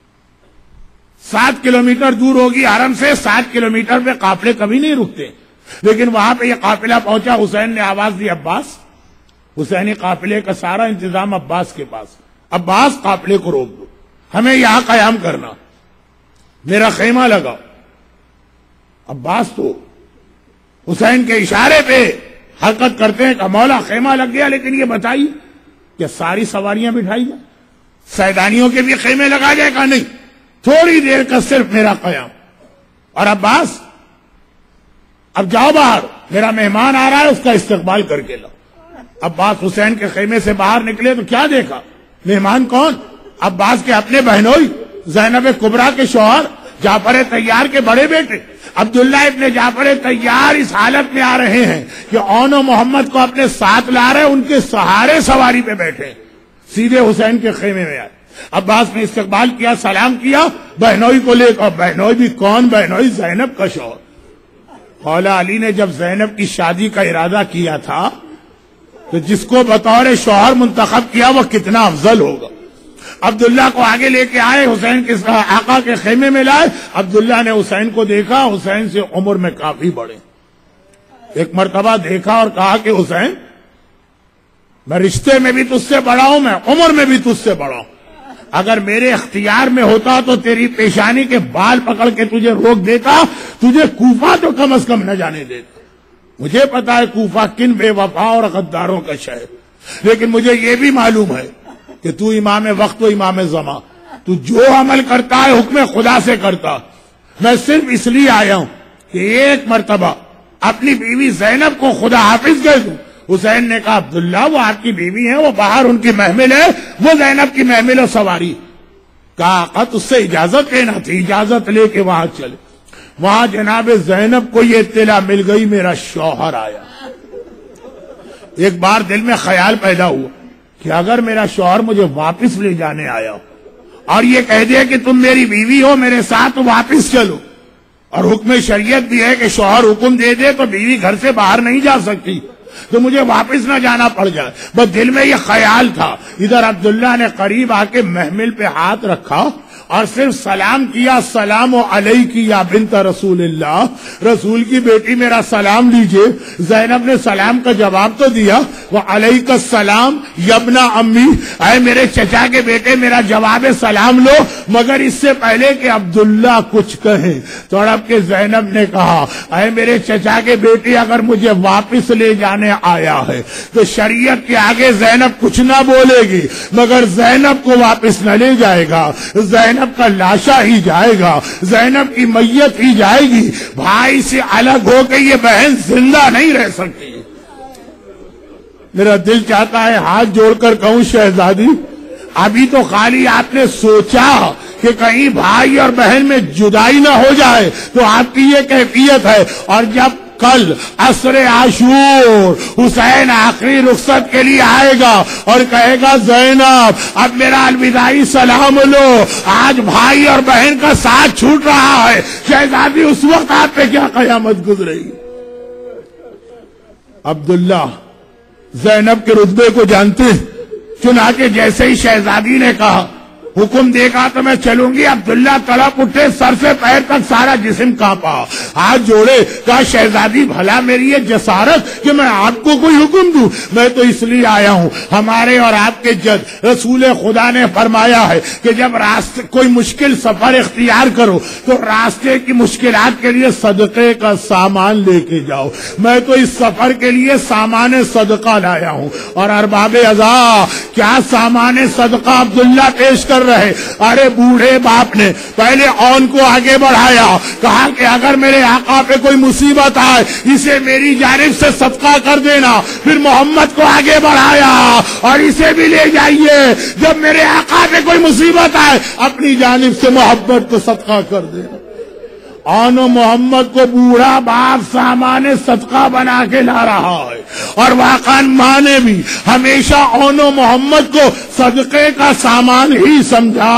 سات کلومیٹر دور ہوگی حرم سے. سات کلومیٹر پہ قافلے کبھی نہیں رکتے، لیکن وہاں پہ یہ قافلہ پہنچا. حسین نے آواز دی عباس. حسینی قافلے کا سارا انتظام عباس کے پاس. عباس قافلے کو روک دو، ہمیں یہاں قیام کرنا، میرا خیمہ لگا. عباس تو حسین کے اشارے پہ حرکت کرتے ہیں کہ مولا خیمہ لگ گیا، لیکن یہ بتائیے کہ ساری سواریاں بٹھائی جائیں، سیدانیوں کے بھی خیمے لگا جائے گا؟ نہیں، تھوڑی دیر کا صرف میرا قیام. اور عباس اب جاؤ باہر، میرا مہمان آ رہا ہے، اس کا استقبال کر کے لاؤ. عباس حسین کے خیمے سے باہر نکلے تو کیا دیکھا؟ مہمان کون؟ عباس کے اپنے بہنوئی، زینب کبریٰ کے شوہر، جعفر طیار کے بڑے بیٹے عبداللہ ابن جعفر طیار اس حالت میں آ رہے ہیں کہ اون و محمد کو اپنے ساتھ لا رہے، ان کے سہارے سواری پہ بیٹھے، سیدھے حسین کے خیمے میں آئے۔ عباس نے استقبال کیا، سلام کیا، بہنوئی کو لے کر، بہنوئی بھی کون بہنوئی؟ زینب کا شوہر۔ مولا علی نے جب زینب کی شادی کا ارادہ کیا تھا تو جس کو بطور شوہر منتخب کیا وہ کتنا افضل ہوگا۔ عبداللہ کو آگے لے کے آئے، حسین کے آقا کے خیمے میں لائے۔ عبداللہ نے حسین کو دیکھا، حسین سے عمر میں کافی بڑے، ایک مرتبہ دیکھا اور کہا کہ حسین میں رشتے میں بھی تجھ سے بڑا ہوں، میں عمر میں بھی تجھ سے بڑا ہوں، اگر میرے اختیار میں ہوتا تو تیری پیشانی کے بال پکڑ کے تجھے روک دیتا، تجھے کوفہ تو کم از کم نہ جانے دیتا۔ مجھے پتا ہے کوفہ کن بے وفا اور غداروں کا شہر، لیکن مجھے یہ بھی معلوم ہے کہ تو امام وقت و امام زمان، تو جو عمل کرتا ہے حکم خدا سے کرتا۔ میں صرف اس لیے آیا ہوں کہ ایک مرتبہ اپنی بیوی زینب کو خدا حافظ کہہ دوں۔ حسین نے کہا عبداللہ وہ آپ کی بیوی ہیں، وہ باہر ان کی محمل ہے، وہ زینب کی محمل و سواری۔ کہا آقا اس سے اجازت لینا تھی، اجازت لے کے وہاں چلے۔ وہاں جناب زینب کو یہ اطلاع مل گئی میرا شوہر آیا۔ ایک بار دل میں خیال پیدا ہوا کہ اگر میرا شوہر مجھے واپس لے جانے آیا ہو اور یہ کہہ دے کہ تم میری بیوی ہو میرے ساتھ واپس چلو، اور حکم شریعت بھی ہے کہ شوہر حکم دے دے تو بیوی گھر سے باہر نہیں جا سکتی، تو مجھے واپس نہ جانا پڑ جائے، بس دل میں یہ خیال تھا۔ ادھر عبداللہ نے قریب آ کے محمل پہ ہاتھ رکھا اور صرف سلام کیا، السلام علیک یا بنت رسول اللہ، رسول کی بیٹی میرا سلام لیجئے۔ زینب نے سلام کا جواب تو دیا، وعلیک السلام یبن امی، اے میرے چچا کے بیٹے میرا جواب سلام لو، مگر اس سے پہلے کہ عبداللہ کچھ کہے تڑپ کے زینب نے کہا، اے میرے چچا کے بیٹے اگر مجھے واپس لے جانے آیا ہے تو شریعت کے آگے زینب کچھ نہ بولے گی، مگر زینب کو واپس نہ لے جائے گا، زینب کا لاشا ہی جائے گا، زینب کی میت ہی جائے گی، بھائی سے الگ ہو کے یہ بہن زندہ نہیں رہ سکتی۔ میرا دل چاہتا ہے ہاتھ جوڑ کر کہوں شہزادی ابھی تو خالی آپ نے سوچا کہ کہیں بھائی اور بہن میں جدائی نہ ہو جائے تو آپ کی یہ کیفیت ہے، اور جب کل عصر عاشور حسین آخری رخصت کے لیے آئے گا اور کہے گا زینب اب میرا الوداعی سلام لو، آج بھائی اور بہن کا ساتھ چھوٹ رہا ہے، شہزادی اس وقت آپ پہ کیا قیامت گزرے گی۔ عبداللہ زینب کے رتبے کو جانتے، چنانچہ جیسے ہی شہزادی نے کہا حکم دے گا تو میں چلوں گی، عبداللہ تڑپ اٹھے، سر سے پیر تک سارا جسم کانپا، ہاتھ جوڑے، کہا شہزادی بھلا میری یہ جسارت کہ میں آپ کو کوئی حکم دوں، میں تو اس لیے آیا ہوں، ہمارے اور آپ کے جد رسول خدا نے فرمایا ہے کہ جب راستے کوئی مشکل سفر اختیار کرو تو راستے کی مشکلات کے لیے صدقے کا سامان لے کے جاؤ، میں تو اس سفر کے لیے سامان صدقہ لایا ہوں، اور ارباب عزا کیا سامان صدقہ عبداللہ پیش کر رہے، ارے بوڑھے باپ نے پہلے اون کو آگے بڑھایا، کہا کہ اگر میرے آقا پہ کوئی مصیبت آئے اسے میری جانب سے صدقہ کر دینا، پھر محمد کو آگے بڑھایا اور اسے بھی لے جائیے، جب میرے آقا پہ کوئی مصیبت آئے اپنی جانب سے محبت کو صدقہ کر دینا۔ اون و محمد کو بوڑھا باپ سامان صدقہ بنا کے لا رہا ہے، اور واقعا ماں نے بھی ہمیشہ اون و محمد کو صدقے کا سامان ہی سمجھا۔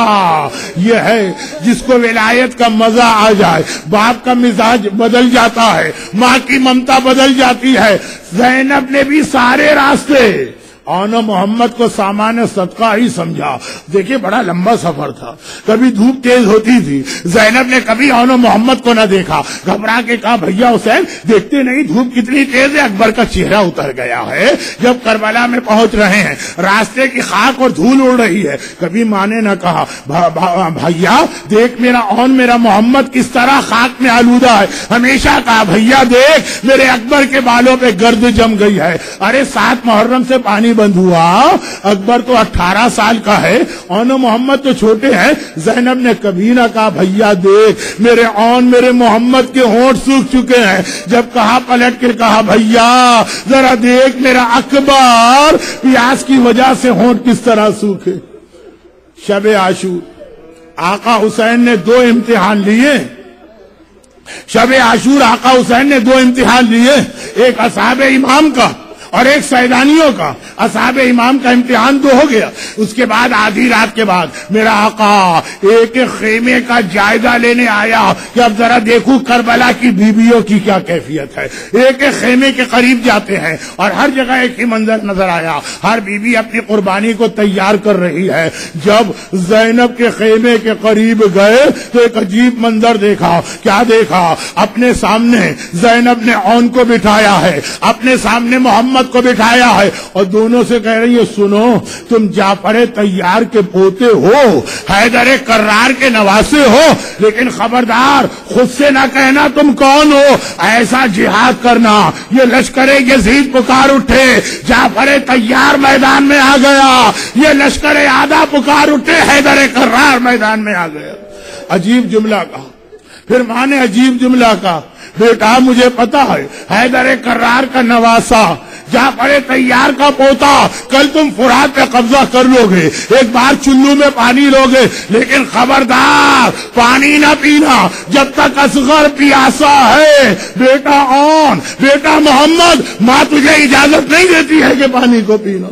یہ ہے جس کو ولایت کا مزہ آ جائے، باپ کا مزاج بدل جاتا ہے، ماں کی ممتا بدل جاتی ہے۔ زینب نے بھی سارے راستے اون و محمد کو سامان صدقہ ہی سمجھا۔ دیکھیں بڑا لمبا سفر تھا، کبھی دھوپ تیز ہوتی تھی، زینب نے کبھی اون و محمد کو نہ دیکھا، گھبرا کے کہا بھیا حسین دیکھتے نہیں دھوپ کتنی تیز ہے، اکبر کا چہرہ اتر گیا ہے۔ جب کربلا میں پہنچ رہے ہیں راستے کی خاک اور دھول اڑ رہی ہے، کبھی ماں نے نہ کہا بھیا دیکھ میرا اون میرا محمد کس طرح خاک میں آلودہ ہے، ہمیشہ کہا بھیا دیکھ میرے اکبر کے بالوں پہ گرد جم گئی ہے۔ ارے سات محرم سے پانی بند ہوا، اکبر تو اٹھارہ سال کا ہے، اون و محمد تو چھوٹے ہیں۔ زینب نے کبھی نہ کہا بھیا دیکھ میرے اون میرے محمد کے ہونٹ سوکھ چکے ہیں، جب کہا پلٹ کے کہا بھیا ذرا دیکھ میرا اکبر پیاس کی وجہ سے ہونٹ کس طرح سوکھے۔ शब आशूर आका हुसैन ने दो इम्तिहान लिए। शब आशूर आका हुसैन ने दो इम्तिहान लिए, एक असहाबे इमाम का और एक सैदानियों का। असहाबे इमाम का इम्तिहान तो हो गया, उसके बाद आधी रात के बाद मेरा आका एक एक खेमे का जायजा लेने आया कि अब जरा देखूं करबला की बीबियों की क्या कैफियत है। एक एक खेमे के करीब जाते हैं और हर जगह एक ही मंजर नजर आया, हर बीबी अपनी कुर्बानी को तैयार कर रही है। जब ज़ैनब के खेमे के करीब गए तो एक अजीब मंजर देखा। क्या देखा? अपने सामने ज़ैनब ने औन को बिठाया है, अपने सामने मोहम्मद को बिठाया है और दोनों से कह रही है, सुनो तुम जाफर तैयार के पोते हो, हैदर कर्रार के नवासे हो, लेकिन खबरदार खुद से ना कहना तुम कौन हो, ऐसा जिहाद करना। ये लश्कर यजीद पुकार उठे, जाफर तैयार मैदान में आ गया, ये लश्कर आदा पुकार उठे, हैदर कर्रार मैदान में आ गया। अजीब जुमला कहा। फिर मां ने अजीब जुमला कहा, बेटा मुझे पता है हैदर कर्रार का नवासा, जाफर तैयार का पोता, कल तुम फुरात पे कब्जा कर लोगे, एक बार चुल्लू में पानी लोगे, लेकिन खबरदार पानी ना पीना जब तक असगर प्यासा है। बेटा औन, बेटा मोहम्मद, माँ तुझे इजाजत नहीं देती है कि पानी को पीना।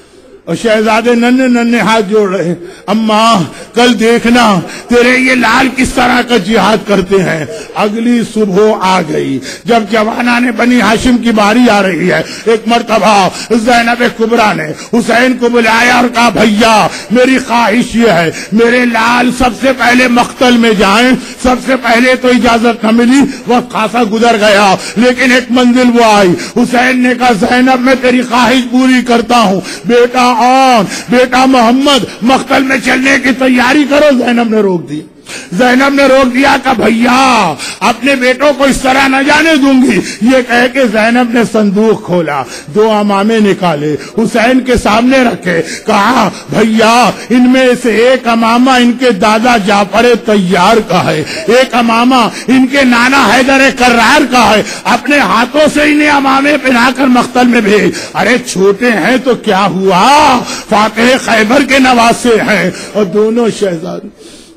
और शहजादे नन्हे नन्हे हाथ जोड़ रहे, अम्मा कल देखना तेरे ये लाल किस तरह का जिहाद करते हैं। अगली सुबह आ गई, जब जवाना ने बनी हाशिम की बारी आ रही है। एक मर्तबा ज़ैनब कुबरा ने हुसैन को बुलाया और कहा, भैया मेरी ख्वाहिश ये है, मेरे लाल सबसे पहले मख्तल में जाएं। सबसे पहले तो इजाजत न मिली, वक्त खासा गुजर गया, लेकिन एक मंजिल वो आई। हुसैन ने कहा, ज़ैनब मैं तेरी ख्वाहिश पूरी करता हूँ, बेटा और बेटा मोहम्मद मख्तल में चलने की तैयारी करो। ज़ैनब ने रोक दी। ज़ैनब ने रोक दिया कि भैया अपने बेटों को इस तरह न जाने दूंगी। ये कह के ज़ैनब ने संदूक खोला, दो अमामे निकाले, हुसैन के सामने रखे, कहा भैया इनमें से एक अमामा इनके दादा जाफर तैयार का है, एक अमामा इनके नाना हैदर कर्रार का है, अपने हाथों से इन्हें अमामे पहनाकर मख्तल में भेज। अरे छोटे हैं तो क्या हुआ, फातेह खैबर के नवासे हैं। और दोनों शहजादे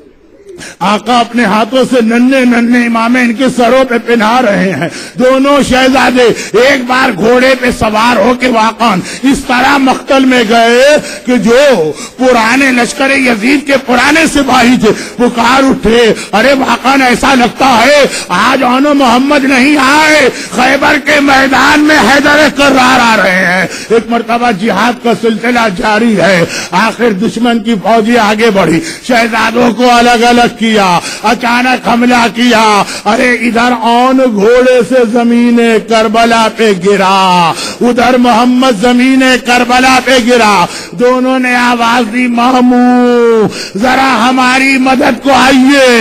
आका अपने हाथों से नन्हे नन्हे इमामे इनके सरों पे पहना रहे हैं। दोनों शहजादे एक बार घोड़े पे सवार होके वाकन इस तरह मख्तल में गए कि जो पुराने लश्कर यजीद के पुराने सिपाही थे पुकार उठे, अरे वाकन ऐसा लगता है आज औनो मोहम्मद नहीं आए, खैबर के मैदान में हैदर कर्रार आ रहे हैं। एक मर्तबा जिहाद का सिलसिला जारी है, आखिर दुश्मन की फौजी आगे बढ़ी, शहजादों को अलग अलग किया, अचानक हमला किया। अरे इधर औन घोड़े से जमीने करबला पे गिरा, उधर मोहम्मद जमीने करबला पे गिरा। दोनों ने आवाज दी, महमू जरा हमारी मदद को आइए।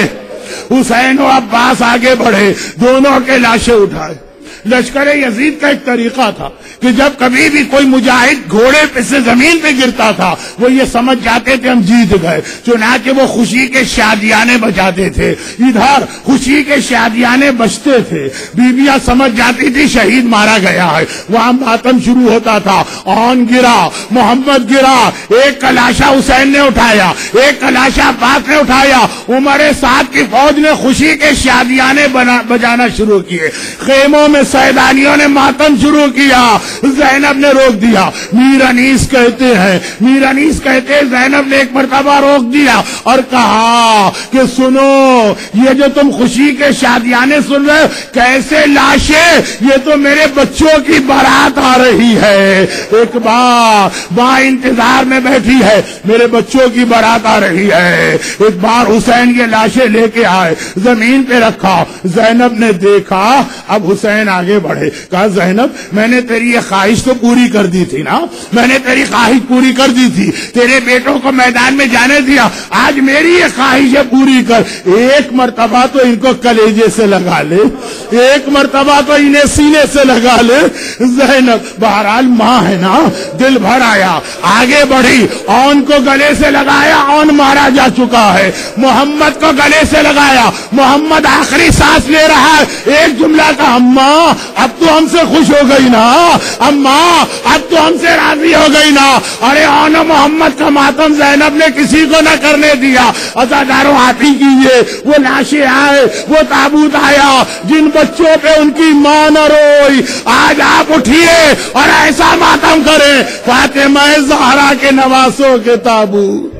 हुसैन और अब्बास आगे बढ़े, दोनों के लाशें उठाए। लश्कर यजीद का एक तरीका था कि जब कभी भी कोई मुजाहिद घोड़े पे से जमीन पे गिरता था वो ये समझ जाते थे हम जीत गए, चुनाचे वो खुशी के शादियाने बजाते थे। इधर खुशी के शादियाने बजते थे, बीबियां समझ जाती थी शहीद मारा गया है, वहां मातम शुरू होता था। औन गिरा, मोहम्मद गिरा, एक कलाशा हुसैन ने उठाया, एक कलाशा अब्बास ने उठाया। उमर साद की फौज ने खुशी के शादियाने बजाना शुरू किए, खेमों में सैदानियों ने मातम शुरू किया। ज़ैनब ने रोक दिया। मीर अनीस कहते हैं मीर अनीस कहते हैं ज़ैनब ने एक मर्तबा रोक दिया और कहा कि सुनो, ये जो तुम खुशी के शादियाने सुन रहे हो, कैसे लाशें, ये तो मेरे बच्चों की बारात आ रही है। एक बार मां इंतजार में बैठी है, मेरे बच्चों की बारात आ रही है। एक बार हुसैन ये लाशें लेके आए, जमीन पे रखा। ज़ैनब ने देखा, अब हुसैन आगे बढ़े, कहा ज़ैनब मैंने तेरी ये ख्वाहिश तो पूरी कर दी थी ना, मैंने तेरी ख्वाहिश पूरी कर दी थी, तेरे बेटों को मैदान में जाने दिया, आज मेरी ये ख्वाहिश पूरी कर। एक मर्तबा तो इनको कलेजे से लगा ले, एक मर्तबा तो इन्हें सीने से लगा ले। ज़ैनब बहरहाल माँ है ना, दिल भर आया, आगे बढ़ी, औन को गले से लगाया, औन मारा जा चुका है। मोहम्मद को गले से लगाया, मोहम्मद आखिरी सांस ले रहा है। एक जुमला का, अम्मा اب تو ہم سے خوش ہو گئی نا، اماں اب تو ہم سے راضی ہو گئی نا. ارے آنا محمد کا ماتم زینب نے کسی کو نہ کرنے دیا. عزاداروں آتی کیجیے، وہ لاشیں آئے، وہ تابوت آیا، جن بچوں پہ ان کی ماں نہ روئی، آج آپ اٹھیے اور ایسا ماتم کریں فاطمہ زہرا کے نواسوں کے تابوت.